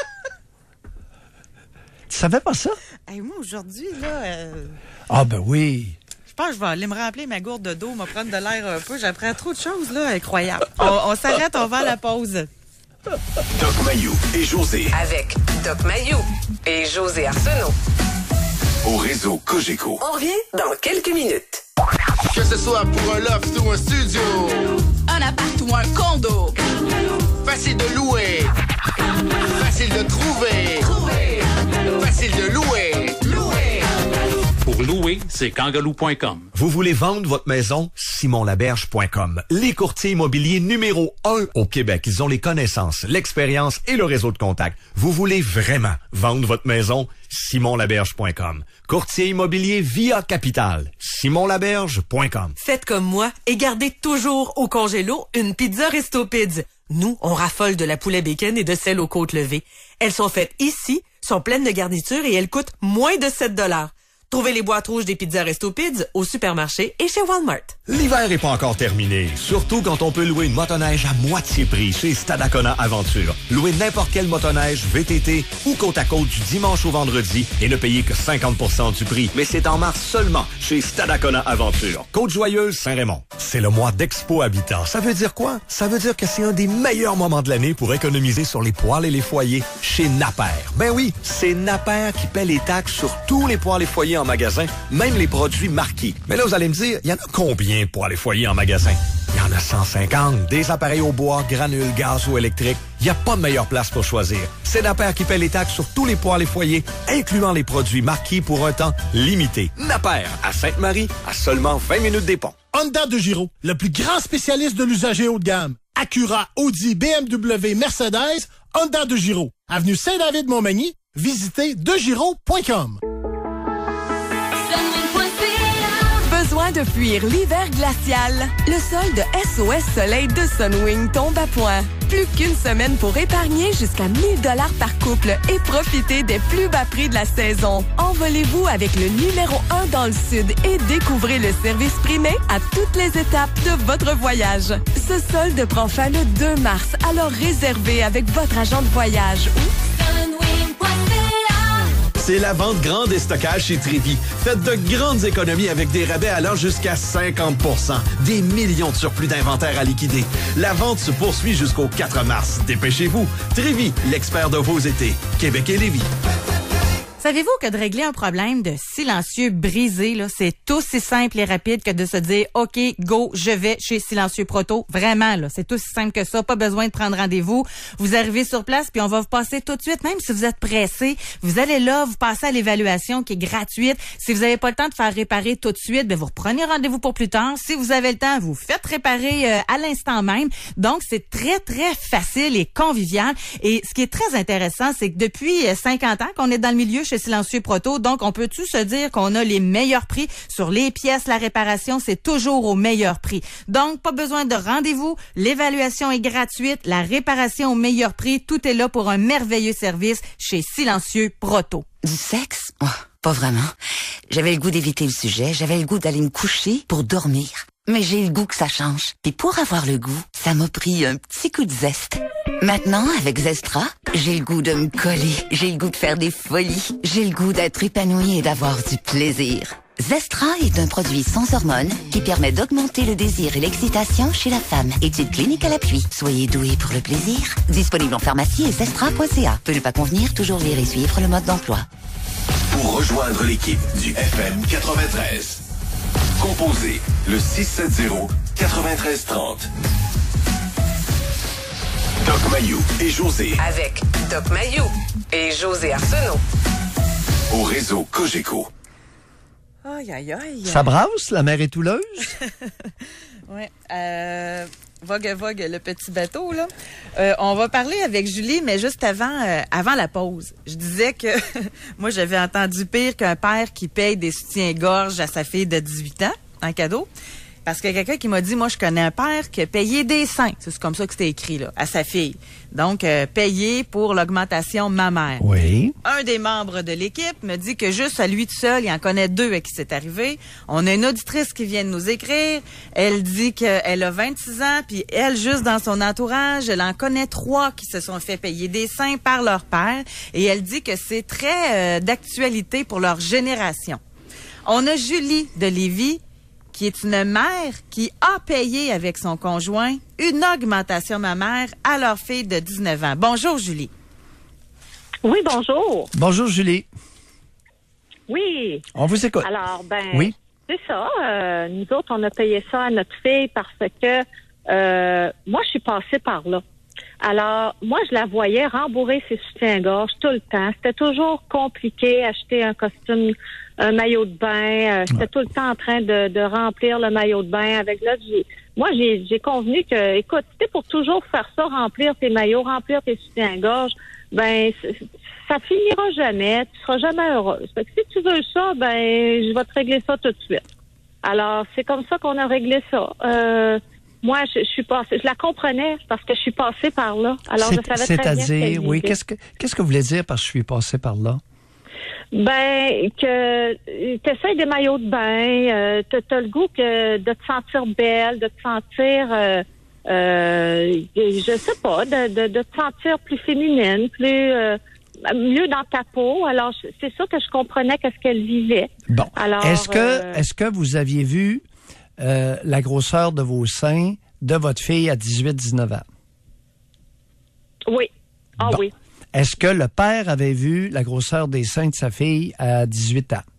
Tu savais pas ça? Hey, moi, aujourd'hui, là... Euh... Ah ben oui. Je pense que je vais aller me remplir ma gourde de dos, me prendre de l'air un peu. J'apprends trop de choses, là, incroyable. On, on s'arrête, on va à la pause. Doc Mayou et José. Avec Doc Mayou et José Arsenault. Au réseau Cogeco. On revient dans quelques minutes. Que ce soit pour un loft ou un studio, Un appart ou un condo. facile de louer, facile de trouver, facile de louer. Pour louer, c'est kangaloo point com. Vous voulez vendre votre maison? simon laberge point com. Les courtiers immobiliers numéro un au Québec. Ils ont les connaissances, l'expérience et le réseau de contacts. Vous voulez vraiment vendre votre maison? simon laberge point com. Courtier immobilier Via Capital. simon laberge point com. Faites comme moi et gardez toujours au congélo une pizza Resto Pids. Nous, on raffole de la poulet bacon et de celle aux côtes levées. Elles sont faites ici, sont pleines de garniture et elles coûtent moins de sept dollars. Trouvez les boîtes rouges des pizzas Resto Pids au supermarché et chez Walmart. L'hiver est pas encore terminé, surtout quand on peut louer une motoneige à moitié prix chez Stadacona Aventure. Louer n'importe quelle motoneige, V T T ou côte à côte du dimanche au vendredi et ne payer que cinquante pour cent du prix. Mais c'est en mars seulement chez Stadacona Aventure. Côte-Joyeuse, Saint-Raymond. C'est le mois d'Expo Habitat. Ça veut dire quoi? Ça veut dire que c'est un des meilleurs moments de l'année pour économiser sur les poêles et les foyers chez Napper. Ben oui, c'est Napper qui paie les taxes sur tous les poêles et foyers en magasin, même les produits marqués. Mais là, vous allez me dire, il y en a combien pour aller foyer en magasin? Il y en a cent cinquante. Des appareils au bois, granules, gaz ou électriques. Il n'y a pas de meilleure place pour choisir. C'est Napper qui paie les taxes sur tous les poêles et foyers, incluant les produits marqués pour un temps limité. Napper, à Sainte-Marie, à seulement vingt minutes des ponts. Honda de Giro, le plus grand spécialiste de l'usager haut de gamme. Acura, Audi, B M W, Mercedes, Honda de Giro. Avenue Saint-David-Montmagny, visitez degiro point com. Besoin de fuir l'hiver glacial? Le solde S O S Soleil de Sunwing tombe à point. Plus qu'une semaine pour épargner jusqu'à mille dollars par couple et profiter des plus bas prix de la saison. Envolez-vous avec le numéro un dans le Sud et découvrez le service primé à toutes les étapes de votre voyage. Ce solde prend fin le deux mars, alors réservez avec votre agent de voyage ou C'est la vente grande et stockage chez Trévi. Faites de grandes économies avec des rabais allant jusqu'à cinquante pour cent. Des millions de surplus d'inventaire à liquider. La vente se poursuit jusqu'au quatre mars. Dépêchez-vous. Trévi, l'expert de vos étés. Québec et Lévis. Savez-vous que de régler un problème de silencieux brisé, là, c'est aussi simple et rapide que de se dire « OK, go, je vais chez Silencieux Proto ». Vraiment, là, c'est aussi simple que ça. Pas besoin de prendre rendez-vous. Vous arrivez sur place, puis on va vous passer tout de suite. Même si vous êtes pressé, vous allez là, vous passez à l'évaluation qui est gratuite. Si vous n'avez pas le temps de faire réparer tout de suite, ben vous reprenez rendez-vous pour plus tard. Si vous avez le temps, vous faites réparer euh, à l'instant même. Donc, c'est très, très facile et convivial. Et ce qui est très intéressant, c'est que depuis cinquante ans qu'on est dans le milieu chez Silencieux Proto, donc on peut-tu se dire qu'on a les meilleurs prix sur les pièces, la réparation, c'est toujours au meilleur prix. Donc, pas besoin de rendez-vous, l'évaluation est gratuite, la réparation au meilleur prix, tout est là pour un merveilleux service chez Silencieux Proto. Du sexe? Oh, pas vraiment. J'avais le goût d'éviter le sujet, j'avais le goût d'aller me coucher pour dormir. Mais j'ai le goût que ça change. Puis pour avoir le goût, ça m'a pris un petit coup de zeste. Maintenant, avec Zestra, j'ai le goût de me coller. J'ai le goût de faire des folies. J'ai le goût d'être épanoui et d'avoir du plaisir. Zestra est un produit sans hormones qui permet d'augmenter le désir et l'excitation chez la femme. Étude clinique à l'appui. Soyez doués pour le plaisir. Disponible en pharmacie et zestra point c a. Peut ne pas convenir, toujours lire et suivre le mode d'emploi. Pour rejoindre l'équipe du F M quatre-vingt-treize, composez le six sept zéro, neuf trois trois zéro. Doc Mayou et José. Avec Doc Mayou et José Arsenault. Au réseau Cogeco. Aïe, aïe, aïe. Ça brasse, la mer étouleuse? Oui. Euh, vogue, vogue, le petit bateau, là. Euh, on va parler avec Julie, mais juste avant, euh, avant la pause. Je disais que moi, j'avais entendu pire qu'un père qui paye des soutiens-gorge à sa fille de dix-huit ans en cadeau. Parce qu'il y a quelqu'un qui m'a dit, moi, je connais un père qui a payé des seins. C'est comme ça que c'était écrit, là, à sa fille. Donc, euh, payé pour l'augmentation mammaire. Oui. Un des membres de l'équipe me dit que juste à lui tout seul, il en connaît deux à qui c'est arrivé. On a une auditrice qui vient de nous écrire. Elle dit qu'elle a vingt-six ans, puis elle, juste dans son entourage, elle en connaît trois qui se sont fait payer des seins par leur père. Et elle dit que c'est très euh, d'actualité pour leur génération. On a Julie de Lévis, qui est une mère qui a payé avec son conjoint une augmentation mammaire à leur fille de dix-neuf ans. Bonjour, Julie. Oui, bonjour. Bonjour, Julie. Oui. On vous écoute. Alors, ben, oui. c'est ça. Euh, nous autres, on a payé ça à notre fille parce que euh, moi, je suis passée par là. Alors, moi, je la voyais rembourrer ses soutiens-gorge tout le temps. C'était toujours compliqué, acheter un costume, un maillot de bain. Euh, C'était tout le temps en train de, de remplir le maillot de bain avec l'autre. J'ai, moi, j'ai, j'ai convenu que, écoute, c'était pour toujours faire ça, remplir tes maillots, remplir tes soutiens-gorge, ben, ça finira jamais. Tu seras jamais heureuse. Fait que si tu veux ça, ben, je vais te régler ça tout de suite. Alors, c'est comme ça qu'on a réglé ça. Euh, Moi, je, je suis passée, je la comprenais parce que je suis passée par là. Alors, C'est, je savais très bien. C'est-à-dire, oui, qu'est-ce que, qu'est-ce que vous voulez dire par je suis passée par là? Ben, que tu essaies des maillots de bain, euh, t'as, t'as le goût que de te sentir belle, de te sentir, euh, euh, je sais pas, de, de, de te sentir plus féminine, plus euh, mieux dans ta peau. Alors, c'est sûr que je comprenais qu'est-ce qu'elle vivait. Bon. Alors, est-ce que, euh, est-ce que vous aviez vu Euh, la grosseur de vos seins de votre fille à dix-huit dix-neuf ans? Oui. Ah bon. oui. Est-ce que le père avait vu la grosseur des seins de sa fille à dix-huit ans?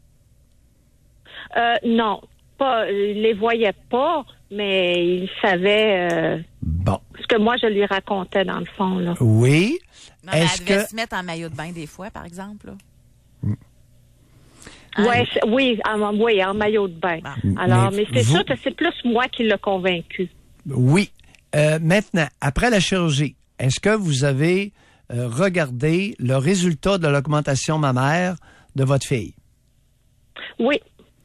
Euh, non. Pas, il les voyait pas, mais il savait euh, bon. ce que moi je lui racontais dans le fond. Là. Oui. Non, mais Est-ce elle devait que... se mettre en maillot de bain des fois, par exemple, là. Mm. Ouais, c'est, oui, en, oui, en maillot de bain. Alors, mais, mais c'est vous... sûr que c'est plus moi qui l'ai convaincu. Oui. Euh, maintenant, après la chirurgie, est-ce que vous avez euh, regardé le résultat de l'augmentation mammaire de votre fille? Oui.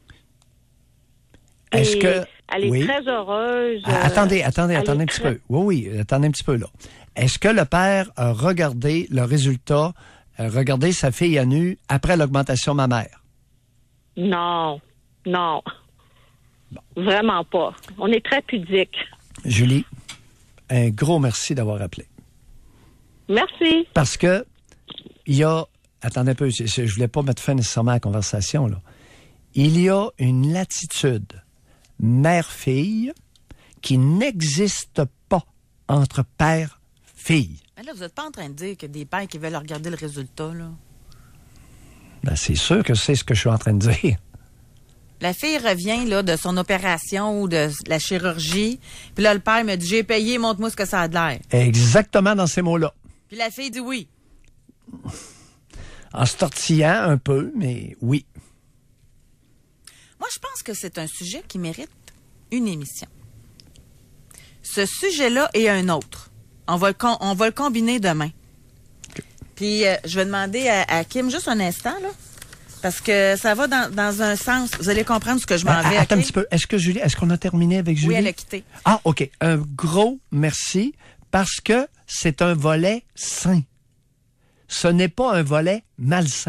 Est-ce Et que... Elle est oui. très heureuse. Ah, attendez, attendez, elle attendez est un petit très... peu. Oui, oui, attendez un petit peu, là. Est-ce que le père a regardé le résultat, a regardé sa fille à nu après l'augmentation mammaire? Non, non. Bon. Vraiment pas. On est très pudique. Julie, un gros merci d'avoir appelé. Merci. Parce que il y a... Attendez un peu, je ne voulais pas mettre fin nécessairement à la conversation, là. Il y a une latitude mère-fille qui n'existe pas entre père-fille. Mais là, vous n'êtes pas en train de dire que des pères qui veulent regarder le résultat, là. Ben, c'est sûr que c'est ce que je suis en train de dire. La fille revient là, de son opération ou de la chirurgie. Puis là, le père me dit, j'ai payé, montre-moi ce que ça a de l'air. Exactement dans ces mots-là. Puis la fille dit oui. En se tortillant un peu, mais oui. Moi, je pense que c'est un sujet qui mérite une émission. Ce sujet-là et un autre. On va le, con- on va le combiner demain. Okay. Puis, euh, je vais demander à, à Kim juste un instant, là, parce que ça va dans, dans un sens. Vous allez comprendre ce que je m'en ah, vais. Attends okay? un petit peu. Est-ce que Julie, est-ce qu'on a terminé avec Julie? Oui, elle a quitté. Ah, OK. Un gros merci, parce que c'est un volet sain. Ce n'est pas un volet malsain.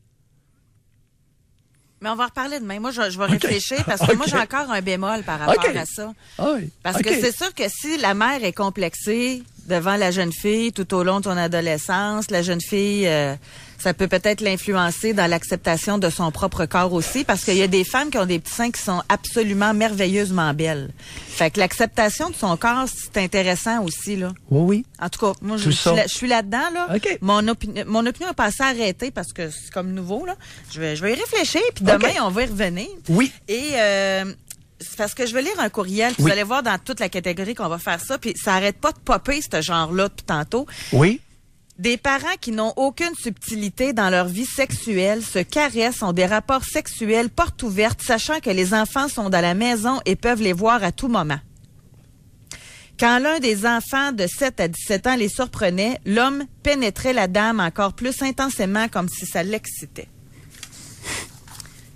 Mais on va en reparler demain. Moi, je, je vais okay. réfléchir parce que okay. moi, j'ai encore un bémol par rapport okay. à ça. Ah oui. Parce okay. que c'est sûr que si la mère est complexée devant la jeune fille tout au long de son adolescence, la jeune fille, euh, ça peut peut-être l'influencer dans l'acceptation de son propre corps aussi, parce qu'il y a des femmes qui ont des petits seins qui sont absolument merveilleusement belles. Fait que l'acceptation de son corps, c'est intéressant aussi, là. Oui, oui. En tout cas, moi, je, je, suis, là, je suis là-dedans, là. Okay. Mon, opini- mon opinion est passée à arrêter parce que c'est comme nouveau, là. Je vais, je vais y réfléchir, puis demain, okay. on va y revenir. Oui. Et, euh, parce que je vais lire un courriel, puis oui. vous allez voir dans toute la catégorie qu'on va faire ça, puis ça arrête pas de popper, ce genre-là, depuis tantôt. Oui. Des parents qui n'ont aucune subtilité dans leur vie sexuelle se caressent, ont des rapports sexuels porte ouverte, sachant que les enfants sont dans la maison et peuvent les voir à tout moment. Quand l'un des enfants de sept à dix-sept ans les surprenait, l'homme pénétrait la dame encore plus intensément comme si ça l'excitait. Puis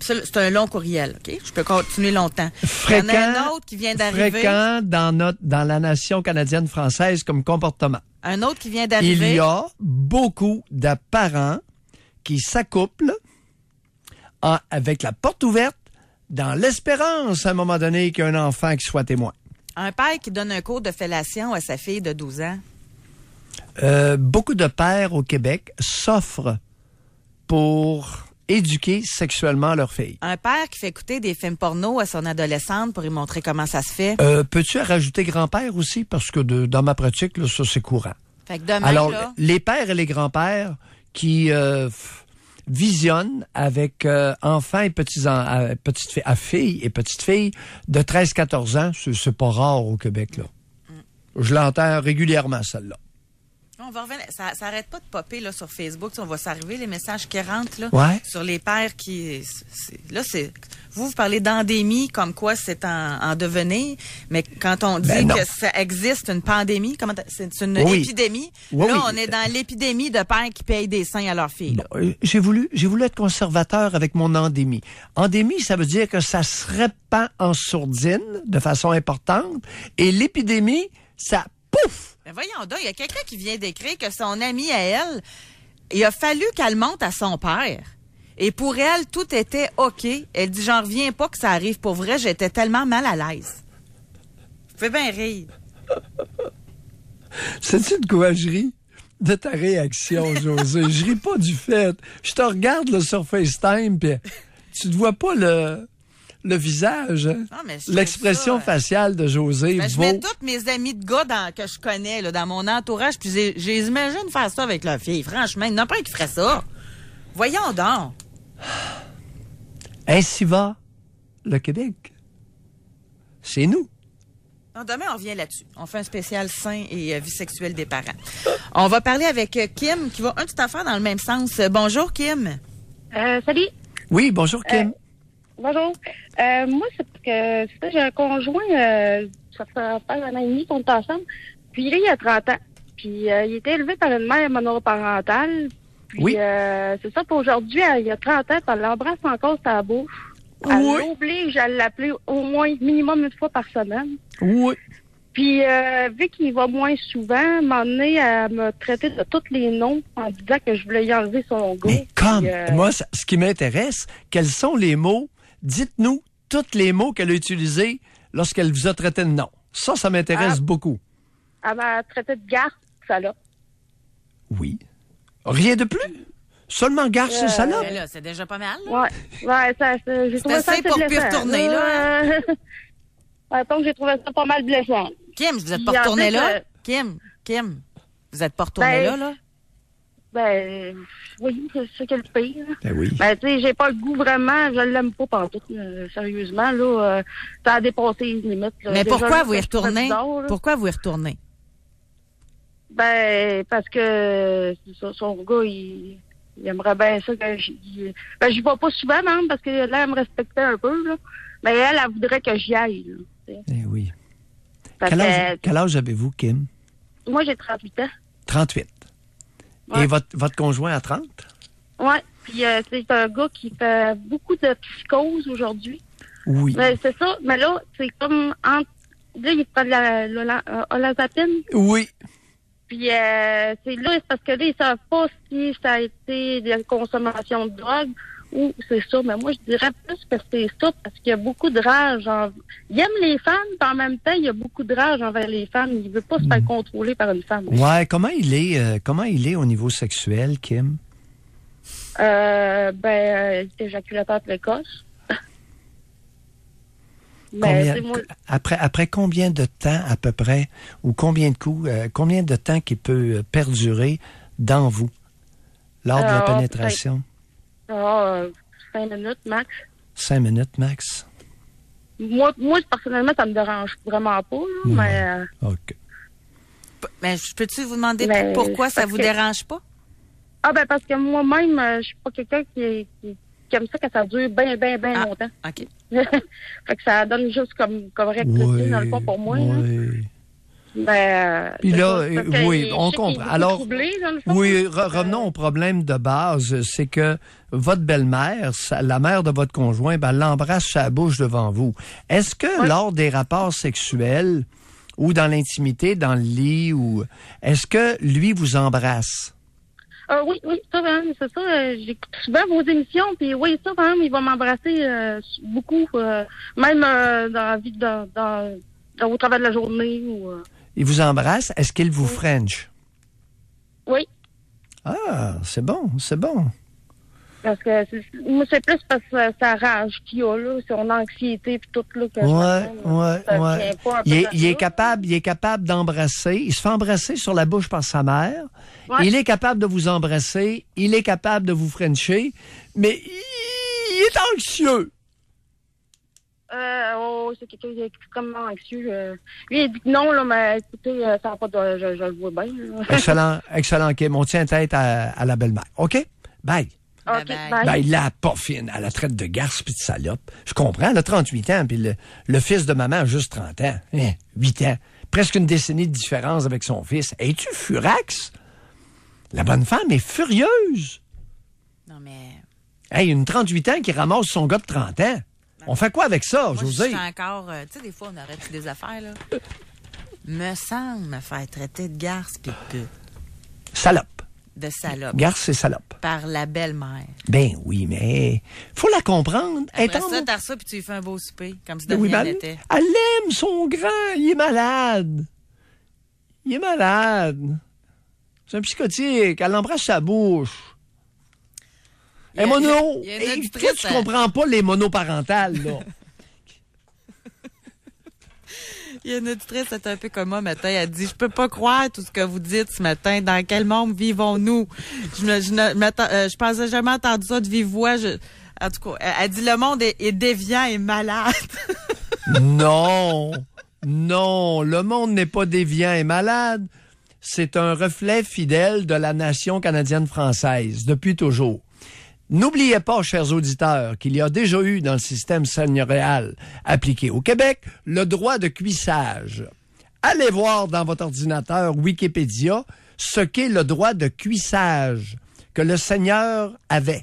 c'est un long courriel, OK? Je peux continuer longtemps. Fréquent, Il y en a un autre qui vient d'arriver. Fréquent dans, notre, dans la nation canadienne-française comme comportement. Un autre qui vient d'arriver. Il y a beaucoup de parents qui s'accouplent en, avec la porte ouverte dans l'espérance, à un moment donné, qu'il y a un enfant qui soit témoin. Un père qui donne un cours de fellation à sa fille de douze ans. Euh, beaucoup de pères au Québec s'offrent pour éduquer sexuellement leur fille. Un père qui fait écouter des films porno à son adolescente pour lui montrer comment ça se fait. Euh, peux-tu rajouter grand-père aussi? Parce que de, dans ma pratique, là, ça, c'est courant. Fait que demain, Alors, là... les pères et les grands-pères qui euh, f- visionnent avec euh, enfants et petits-enfants, euh, petites filles, à filles et petites filles de treize à quatorze ans, c'est, c'est pas rare au Québec, là. Mm. Je l'entends régulièrement, celle-là. On va revenir. Ça n'arrête pas de popper là, sur Facebook. On va s'arriver les messages qui rentrent là, ouais. sur les pères qui... C'est, là, c'est... Vous, vous parlez d'endémie comme quoi c'est en, en devenir, mais quand on dit ben que ça existe une pandémie, comment c'est une oui. épidémie, oui, là, oui. on est dans l'épidémie de pères qui payent des seins à leurs filles. Là. Bon, j'ai voulu, j'ai voulu être conservateur avec mon endémie. Endémie, ça veut dire que ça se répand en sourdine de façon importante, et l'épidémie, ça pouf! Ben voyons donc, il y a quelqu'un qui vient d'écrire que son amie à elle, il a fallu qu'elle monte à son père. Et pour elle, tout était OK. Elle dit, j'en reviens pas que ça arrive pour vrai, j'étais tellement mal à l'aise. Fais bien rire. C'est une quoi je ris de ta réaction, José. Je ris pas du fait. Je te regarde là, sur FaceTime, puis tu ne vois pas le... le visage, hein? Non, mais je l'expression ça, faciale de José. Ben, je vaut... mets tous mes amis de gars dans, que je connais là, dans mon entourage, puis j'ai, j'ai imagine faire ça avec leur fille. Franchement, il n'y en a pas un qui ferait ça. Voyons donc. Ainsi va le Québec. C'est nous. Non, demain, on revient là-dessus. On fait un spécial sein et euh, vie sexuelle des parents. On va parler avec euh, Kim, qui va un petit affaire dans le même sens. Euh, bonjour, Kim. Euh, salut. Oui, bonjour, Kim. Euh, bonjour. Euh, moi, c'est parce que c'est ça, j'ai un conjoint, euh, ça fait faire un an et demi qu'on est ensemble. Puis là, il a trente ans. Puis euh, il était élevé par une mère monoparentale. Puis oui. euh, c'est ça, pour aujourd'hui, elle, il a trente ans, puis elle l'embrasse encore sa bouche. Elle oui. l'oblige à l'appeler au moins minimum une fois par semaine. Oui. Puis, euh, vu qu'il va moins souvent, à un moment donné, elle m'a traité de tous les noms en disant que je voulais y enlever son go. Mais comme, puis, euh... moi, ça, ce qui m'intéresse, quels sont les mots, dites-nous tous les mots qu'elle a utilisés lorsqu'elle vous a traité de nom. Ça, ça m'intéresse ah, beaucoup. Elle m'a traité de garce, ça là. Oui. Rien de plus? Seulement garce euh, et salope? Ben là, c'est déjà pas mal. Là. Ouais, ouais, ça, ça, j'ai trouvé ça assez pour plus retourner, là. là. Attends, j'ai trouvé ça pas mal blessant. Kim, vous êtes pas retourné là? Euh... Kim, Kim, vous êtes pas retourné ben, là, là? Ben, oui, c'est ça qui est le pire. Ben oui. Ben, tu sais, j'ai pas le goût vraiment, je l'aime pas partout, euh, sérieusement, là. Euh, ça a dépassé les limites. Là. Mais déjà, pourquoi là, vous y retournez? Bizarre, pourquoi vous y retournez? Ben, parce que ça, son gars, il, il aimerait bien ça que j'y... Ben, j'y vais pas souvent, même, parce que là, elle me respectait un peu, là. Mais elle, elle voudrait que j'y aille, là. Eh oui. Parce Quel âge, que, quel âge avez-vous, Kim? Moi, j'ai trente-huit ans. trente-huit. Ouais. Et votre, votre conjoint à trente? Oui. Puis euh, c'est un gars qui fait beaucoup de psychose aujourd'hui. Oui. Mais c'est ça. Mais là, c'est comme... Entre, là, il prend de la, la, la euh, olazapine. Oui. Puis euh, c'est là, c'est parce que là, ils savent pas si ça a été de la consommation de drogue ou c'est ça. Mais moi, je dirais plus que c'est ça parce qu'il y a beaucoup de rage. En... Il aime les femmes, puis en même temps, il y a beaucoup de rage envers les femmes. Il veut pas se faire contrôler par une femme. Ouais, comment il est, euh, comment il est au niveau sexuel, Kim? Euh, ben, euh, il est éjaculateur précoce. Combien, ben, moi... après, après combien de temps à peu près, ou combien de coups, euh, combien de temps qu'il peut perdurer dans vous lors de la euh, pénétration? Ah, cinq minutes max. Cinq minutes max? Moi, moi personnellement, ça me dérange vraiment pas, là, ouais. mais... OK. Mais peux-tu vous demander mais, pourquoi ça vous que... dérange pas? Ah, ben parce que moi-même, euh, je suis pas quelqu'un qui, qui, qui aime ça que ça dure bien, bien, bien ah, longtemps. OK. Fait que ça donne juste comme correct oui, dans le fond pour moi. Oui. Ben, Puis là, c'est ça, euh, parce que oui, je on sais qu'il est comprend. beaucoup Alors, troublé, dans le fond. oui, re- revenons au problème de base, c'est que votre belle-mère, sa- la mère de votre conjoint, ben, l'embrasse sur la bouche devant vous. Est-ce que Ouais. lors des rapports sexuels ou dans l'intimité, dans le lit, ou est-ce que lui vous embrasse? Ah oui, oui, ça, quand même, c'est ça. euh, J'écoute souvent vos émissions, puis oui, ça, quand même, il va m'embrasser euh, beaucoup, euh, même euh, dans la vie, dans, dans, dans, au travers de la journée. Ou, euh, Il vous embrasse, est-ce qu'il vous French? oui, Ah, c'est bon, c'est bon. parce que c'est, moi, c'est plus parce que sa rage qu'il a, là, son anxiété, puis tout, là, que je Ouais, me ouais, ça ouais. vient pas un peu Il est, de il est ça. capable, il est capable d'embrasser. Il se fait embrasser sur la bouche par sa mère. Ouais. Il est capable de vous embrasser. Il est capable de vous frencher. Mais il est anxieux. Euh, oh, c'est quelqu'un qui est extrêmement anxieux. euh. Lui, il dit que non, là, mais écoutez, euh, ça va pas de, je, je le vois bien. là. Excellent, excellent, Kim. On tient tête à, à la belle-mère. OK? Bye. OK, bye. Ben, il l'a pas fine. Elle la traite de garce puis de salope. Je comprends, elle a trente-huit ans, puis le, le fils de maman a juste trente ans. Hein, huit ans. Presque une décennie de différence avec son fils. Es-tu furax? La bonne femme est furieuse. Non, mais... Hey, une trente-huit ans qui ramasse son gars de trente ans. On fait quoi avec ça, Moi, je José? suis encore... euh, tu sais, des fois, on aurait-tu des affaires, là? Me semble me faire traiter de garce puis de pute. Salope. De salope. Garce et salope. Par la belle-mère. Ben oui, mais faut la comprendre. Après Étant- ça, t'as ça, puis tu lui fais un beau souper, comme si de Ben oui, rien ben, n'était. elle l'aime, son grand. Il est malade. Il est malade. C'est un psychotique. Elle l'embrasse sa bouche. Il y a- Un mono. il y a une Hey, auditrice, toi, tu hein. comprends pas les monoparentales, là. Il y a une auditrice, c'est un peu comme moi, matin. Elle dit, je peux pas croire tout ce que vous dites ce matin. Dans quel monde vivons-nous? Je ne, je ne m'attends- euh, je pensais jamais entendu ça de vive voix. Je, en tout cas, elle, elle dit, le monde est, est déviant et malade. Non. Non. Le monde n'est pas déviant et malade. C'est un reflet fidèle de la nation canadienne-française, depuis toujours. N'oubliez pas, chers auditeurs, qu'il y a déjà eu dans le système seigneurial appliqué au Québec le droit de cuissage. Allez voir dans votre ordinateur Wikipédia ce qu'est le droit de cuissage que le seigneur avait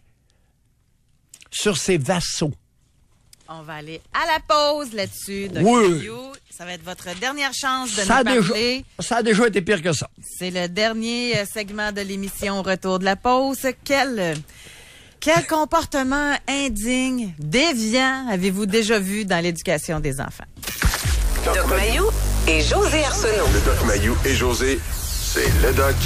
sur ses vassaux. On va aller à la pause là-dessus. Docteur Oui. Mayou. Ça va être votre dernière chance de Ça a, nous déjà, parler. ça a déjà été pire que ça. C'est le dernier euh, segment de l'émission Retour de la pause. Quel, euh, quel comportement indigne, déviant avez-vous déjà vu dans l'éducation des enfants? Doc Mayou et José Arsenault. Le Doc Mayou et José, c'est le Doc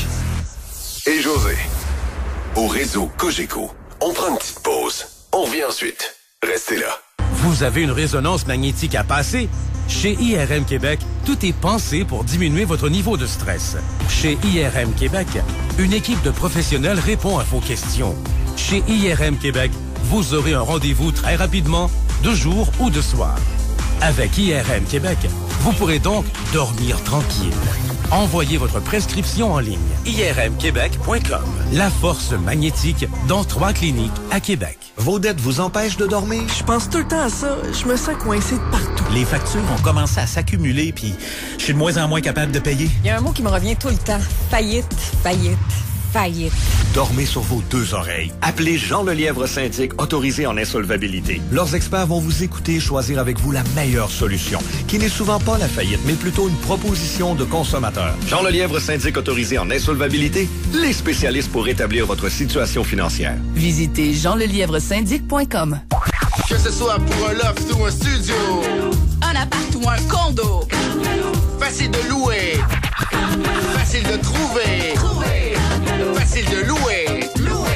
et José. Au réseau Cogeco, on prend une petite pause. On revient ensuite. Restez là. Vous avez une résonance magnétique à passer? Chez I R M Québec, tout est pensé pour diminuer votre niveau de stress. Chez I R M Québec, une équipe de professionnels répond à vos questions. Chez I R M Québec, vous aurez un rendez-vous très rapidement, de jour ou de soir. Avec I R M Québec, vous pourrez donc dormir tranquille. Envoyez votre prescription en ligne. I R M québec point com. La force magnétique dans trois cliniques à Québec. Vos dettes vous empêchent de dormir? Je pense tout le temps à ça. Je me sens coincée de partout. Les factures ont commencé à s'accumuler, puis je suis de moins en moins capable de payer. Il y a un mot qui me revient tout le temps. Faillite, faillite, faillite. Dormez sur vos deux oreilles. Appelez Jean Lelièvre Syndic, autorisé en insolvabilité. Leurs experts vont vous écouter et choisir avec vous la meilleure solution, qui n'est souvent pas la faillite, mais plutôt une proposition de consommateur. Jean Lelièvre Syndic, autorisé en insolvabilité, les spécialistes pour rétablir votre situation financière. Visitez jean lelièvre syndic point com. Que ce soit pour un loft ou un studio, Un appart ou un condo. facile de louer, facile de trouver, facile de louer.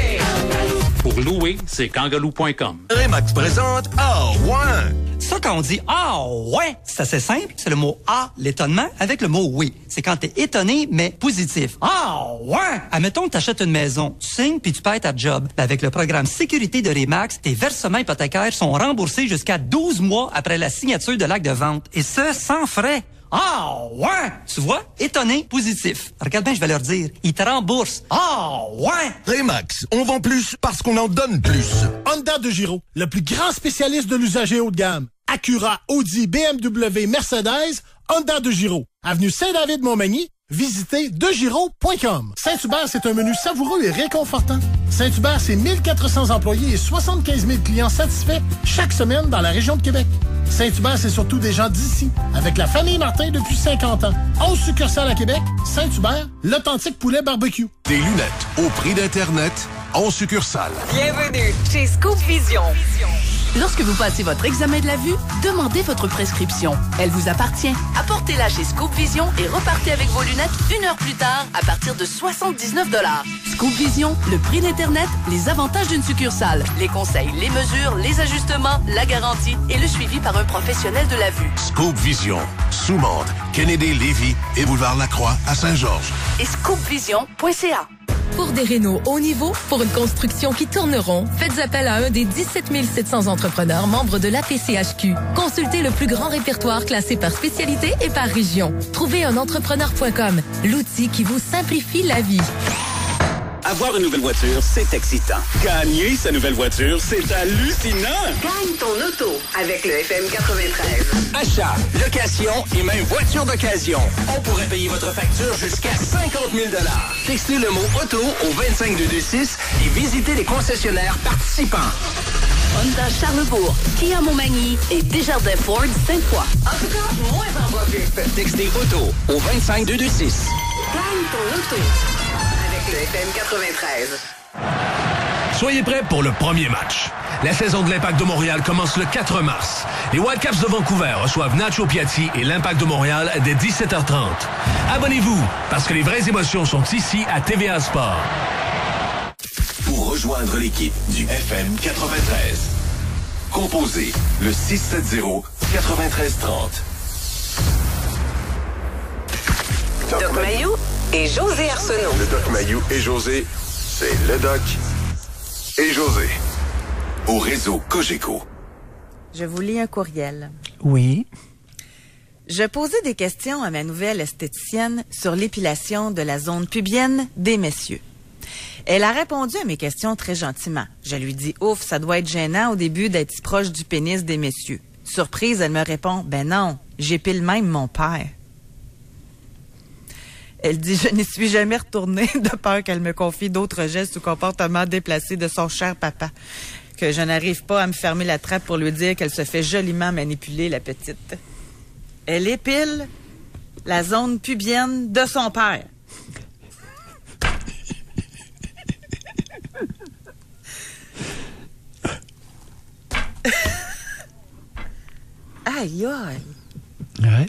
Pour louer, c'est kangaloo point com. Remax présente Ah ouais! Ça, quand on dit « Ah, ouais », c'est assez simple. C'est le mot « ah », l'étonnement, avec le mot « oui ». C'est quand t'es étonné, mais positif. « Ah, ouais ». Admettons que t'achètes une maison, tu signes, puis tu perds ta job. Ben, avec le programme Sécurité de Remax, tes versements hypothécaires sont remboursés jusqu'à douze mois après la signature de l'acte de vente. Et ce, sans frais. Ah, ouais! Tu vois? Étonné, positif. Regarde bien, je vais leur dire. Ils te remboursent. Ah, ouais! Remax, on vend plus parce qu'on en donne plus. Honda de Giro, le plus grand spécialiste de l'usager haut de gamme. Acura, Audi, B M W, Mercedes, Honda de Giro. avenue Saint-David-Montmagny, visitez degiraud point com. Saint-Hubert, c'est un menu savoureux et réconfortant. Saint-Hubert, c'est mille quatre cents employés et soixante-quinze mille clients satisfaits chaque semaine dans la région de Québec. Saint-Hubert, c'est surtout des gens d'ici, avec la famille Martin depuis cinquante ans. onze succursales à Québec, Saint-Hubert, l'authentique poulet barbecue. Des lunettes au prix d'Internet, onze succursales. Bienvenue chez Scoop Vision. Lorsque vous passez votre examen de la vue, demandez votre prescription. Elle vous appartient. Apportez-la chez Scoop Vision et repartez avec vos lunettes une heure plus tard à partir de soixante-dix-neuf dollars. Scoop Vision, le prix d'Internet, les avantages d'une succursale, les conseils, les mesures, les ajustements, la garantie et le suivi par un professionnel de la vue. Scoop Vision, Soumande, Kennedy, Lévis et Boulevard Lacroix à Saint-Georges. Et scoop vision point c a. Pour des rénaux haut niveau, pour une construction qui tourne rond, faites appel à un des dix-sept mille sept cents entrepreneurs membres de l'A P C H Q. Consultez le plus grand répertoire classé par spécialité et par région. Trouvez un entrepreneur point com, l'outil qui vous simplifie la vie. Avoir une nouvelle voiture, c'est excitant. Gagner sa nouvelle voiture, c'est hallucinant. Gagne ton auto avec le F M quatre-vingt-treize. Achat, location et même voiture d'occasion. On pourrait payer votre facture jusqu'à cinquante mille dollars. Textez le mot auto au vingt-cinq deux vingt-six et visitez les concessionnaires participants. Honda Charlebourg, Kia Montmagny et Desjardins Ford Sainte-Foy. En tout cas, moins en profite. Textez auto au vingt-cinq deux vingt-six. Gagne ton auto avec le F M quatre-vingt-treize. Soyez prêts pour le premier match. La saison de l'Impact de Montréal commence le quatre mars. Les Whitecaps de Vancouver reçoivent Nacho Piatti et l'Impact de Montréal dès dix-sept heures trente. Abonnez-vous, parce que les vraies émotions sont ici à T V A Sport. Pour rejoindre l'équipe du F M quatre-vingt-treize, composez le six sept zéro neuf trois trois zéro. Doc Mayou et José Arsenault. Le Doc Mayou et José, c'est le Doc et José. Au réseau Cogeco. Je vous lis un courriel. Oui. Je posais des questions à ma nouvelle esthéticienne sur l'épilation de la zone pubienne des messieurs. Elle a répondu à mes questions très gentiment. Je lui dis, ouf, ça doit être gênant au début d'être si proche du pénis des messieurs. Surprise, elle me répond, ben non, j'épile même mon père. Elle dit, je n'y suis jamais retournée de peur qu'elle me confie d'autres gestes ou comportements déplacés de son cher papa. Que je n'arrive pas à me fermer la trappe pour lui dire qu'elle se fait joliment manipuler, la petite. Elle épile la zone pubienne de son père. Aïe, aïe. Ouais.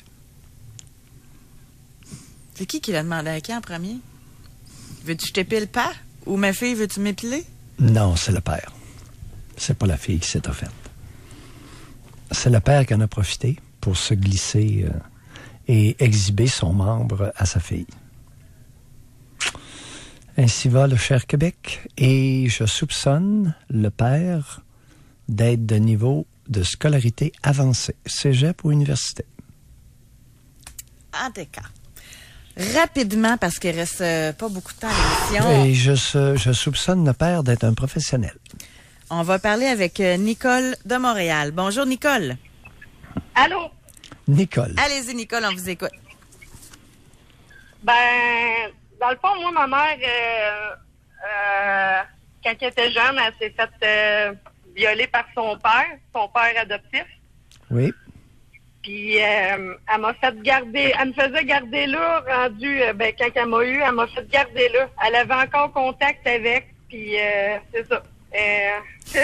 C'est qui qui l'a demandé à qui en premier? Veux-tu que je t'épile pas? Ou ma fille, veux-tu m'épiler? Non, c'est le père. C'est pas la fille qui s'est offerte. C'est le père qui en a profité pour se glisser euh, et exhiber son membre à sa fille. Ainsi va le cher Québec. Et je soupçonne le père d'être de niveau de scolarité avancée, cégep ou université. En tout cas. Rapidement, parce qu'il reste euh, pas beaucoup de temps à l'émission. Et je, je soupçonne le père d'être un professionnel. On va parler avec euh, Nicole de Montréal. Bonjour, Nicole. Allô? Nicole. Allez-y, Nicole, on vous écoute. Ben, dans le fond, moi, ma mère, euh, euh, quand elle était jeune, elle s'est faite euh, violer par son père, son père adoptif. Oui. Puis, euh, elle m'a fait garder, elle me faisait garder là, rendu, euh, ben, quand elle m'a eu, elle m'a fait garder là. Elle avait encore contact avec, puis euh, c'est ça. Euh,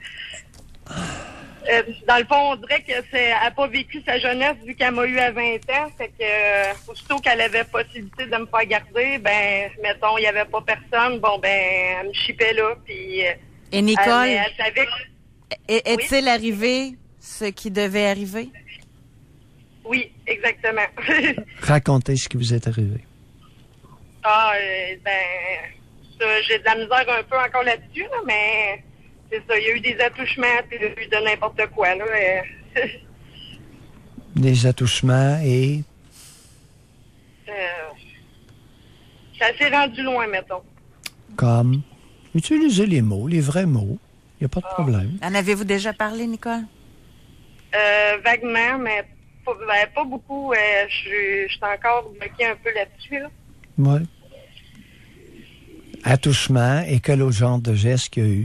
euh, dans le fond, on dirait que c'est, elle n'a pas vécu sa jeunesse vu qu'elle m'a eu à vingt ans. Fait que, euh, aussitôt qu'elle avait possibilité de me faire garder, ben, mettons, il n'y avait pas personne, bon, ben, elle me chipait là, puis... Euh, Et Nicole, elle, elle savait que... est-il oui? arrivé ce qui devait arriver? Oui, exactement. Racontez ce qui vous est arrivé. Ah, euh, ben, ça, j'ai de la misère un peu encore là-dessus, là, mais c'est ça, il y a eu des attouchements, puis il y a eu de n'importe quoi, là. Euh, des attouchements et... Euh, ça s'est rendu loin, mettons. Comme? Utilisez les mots, les vrais mots. Il n'y a pas de problème. En avez-vous déjà parlé, Nicole? Euh, vaguement, mais pas pas, ben, pas beaucoup. Euh, je suis encore bloquée un peu là-dessus. Là. Oui. Attouchement, et quel autre genre de geste qu'il y a eu?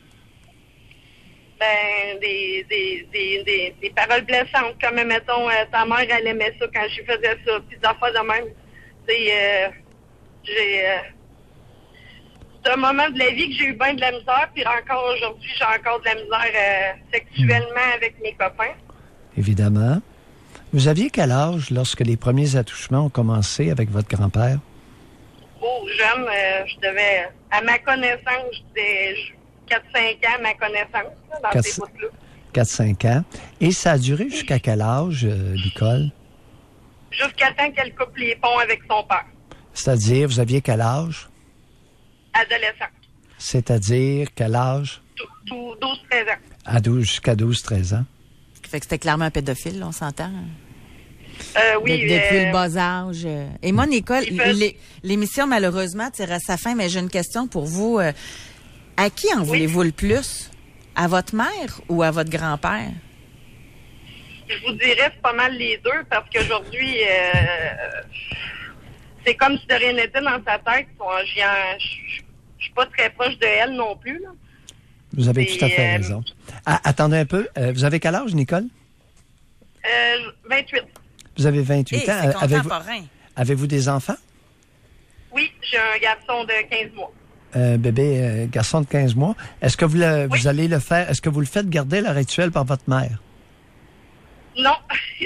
Ben, des, des, des, des, des paroles blessantes, comme, mettons, euh, ta mère, elle aimait ça quand je faisais ça, puis des affaires de même. Tu sais, euh, j'ai... Euh, c'est un moment de la vie que j'ai eu bien de la misère, puis encore aujourd'hui, j'ai encore de la misère euh, sexuellement mmh. avec mes copains. Évidemment. Vous aviez quel âge lorsque les premiers attouchements ont commencé avec votre grand-père? Oh, jeune, euh, je devais... À ma connaissance, j'étais quatre cinq ans, à ma connaissance, là, dans quatre, ces bouts-là. quatre cinq ans. Et ça a duré jusqu'à quel âge, euh, Nicole? Jusqu'à temps qu'elle coupe les ponts avec son père. C'est-à-dire, vous aviez quel âge? Adolescente. C'est-à-dire, quel âge? douze treize ans. À douze, jusqu'à douze treize ans. Fait que c'était clairement un pédophile, là, on s'entend. Euh, oui. De, depuis euh, le bas âge. Et moi, Nicole, peut... l'é, l'émission, malheureusement, tire à sa fin, mais j'ai une question pour vous. Euh, à qui en oui. voulez-vous le plus? À votre mère ou à votre grand-père? Je vous dirais, c'est pas mal les deux, parce qu'aujourd'hui, euh, c'est comme si de rien n'était dans sa tête. Je suis pas très proche de elle non plus, là. Vous avez Et, tout à fait euh, raison. Ah, attendez un peu. Euh, vous avez quel âge, Nicole? Euh, vingt-huit. Vous avez vingt-huit hey, ans. C'est avez-vous, contemporain. avez-vous des enfants? Oui, j'ai un garçon de quinze mois. Un bébé, euh, garçon de quinze mois. Est-ce que vous, le, oui. vous allez le faire? Est-ce que vous le faites garder à l'heure actuelle par votre mère? Non. non,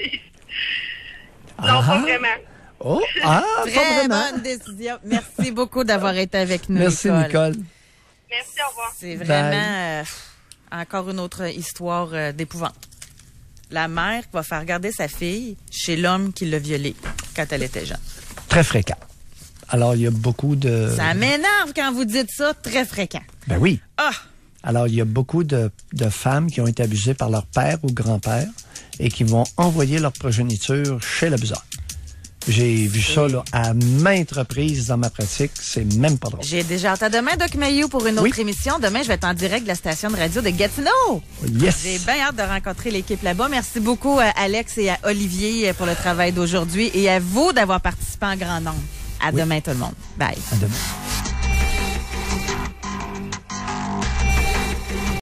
ah. pas vraiment. Oh, ah, Très pas vraiment. bonne décision. Merci beaucoup d'avoir été avec nous, Merci, Nicole. Nicole. Merci, au revoir. C'est vraiment euh, encore une autre histoire euh, d'épouvante. La mère qui va faire garder sa fille chez l'homme qui l'a violée quand elle était jeune. Très fréquent. Alors, il y a beaucoup de... Ça m'énerve quand vous dites ça, très fréquent. Ben oui. Ah! Alors, il y a beaucoup de, de femmes qui ont été abusées par leur père ou grand-père et qui vont envoyer leur progéniture chez l'abuseur. J'ai vu ça là, à maintes reprises dans ma pratique. C'est même pas drôle. J'ai déjà hâte à demain, Doc Mayou, pour une autre oui. émission. Demain, je vais être en direct de la station de radio de Gatineau. Yes! J'ai bien hâte de rencontrer l'équipe là-bas. Merci beaucoup à Alex et à Olivier pour le travail d'aujourd'hui et à vous d'avoir participé en grand nombre. À oui. demain, tout le monde. Bye. À demain.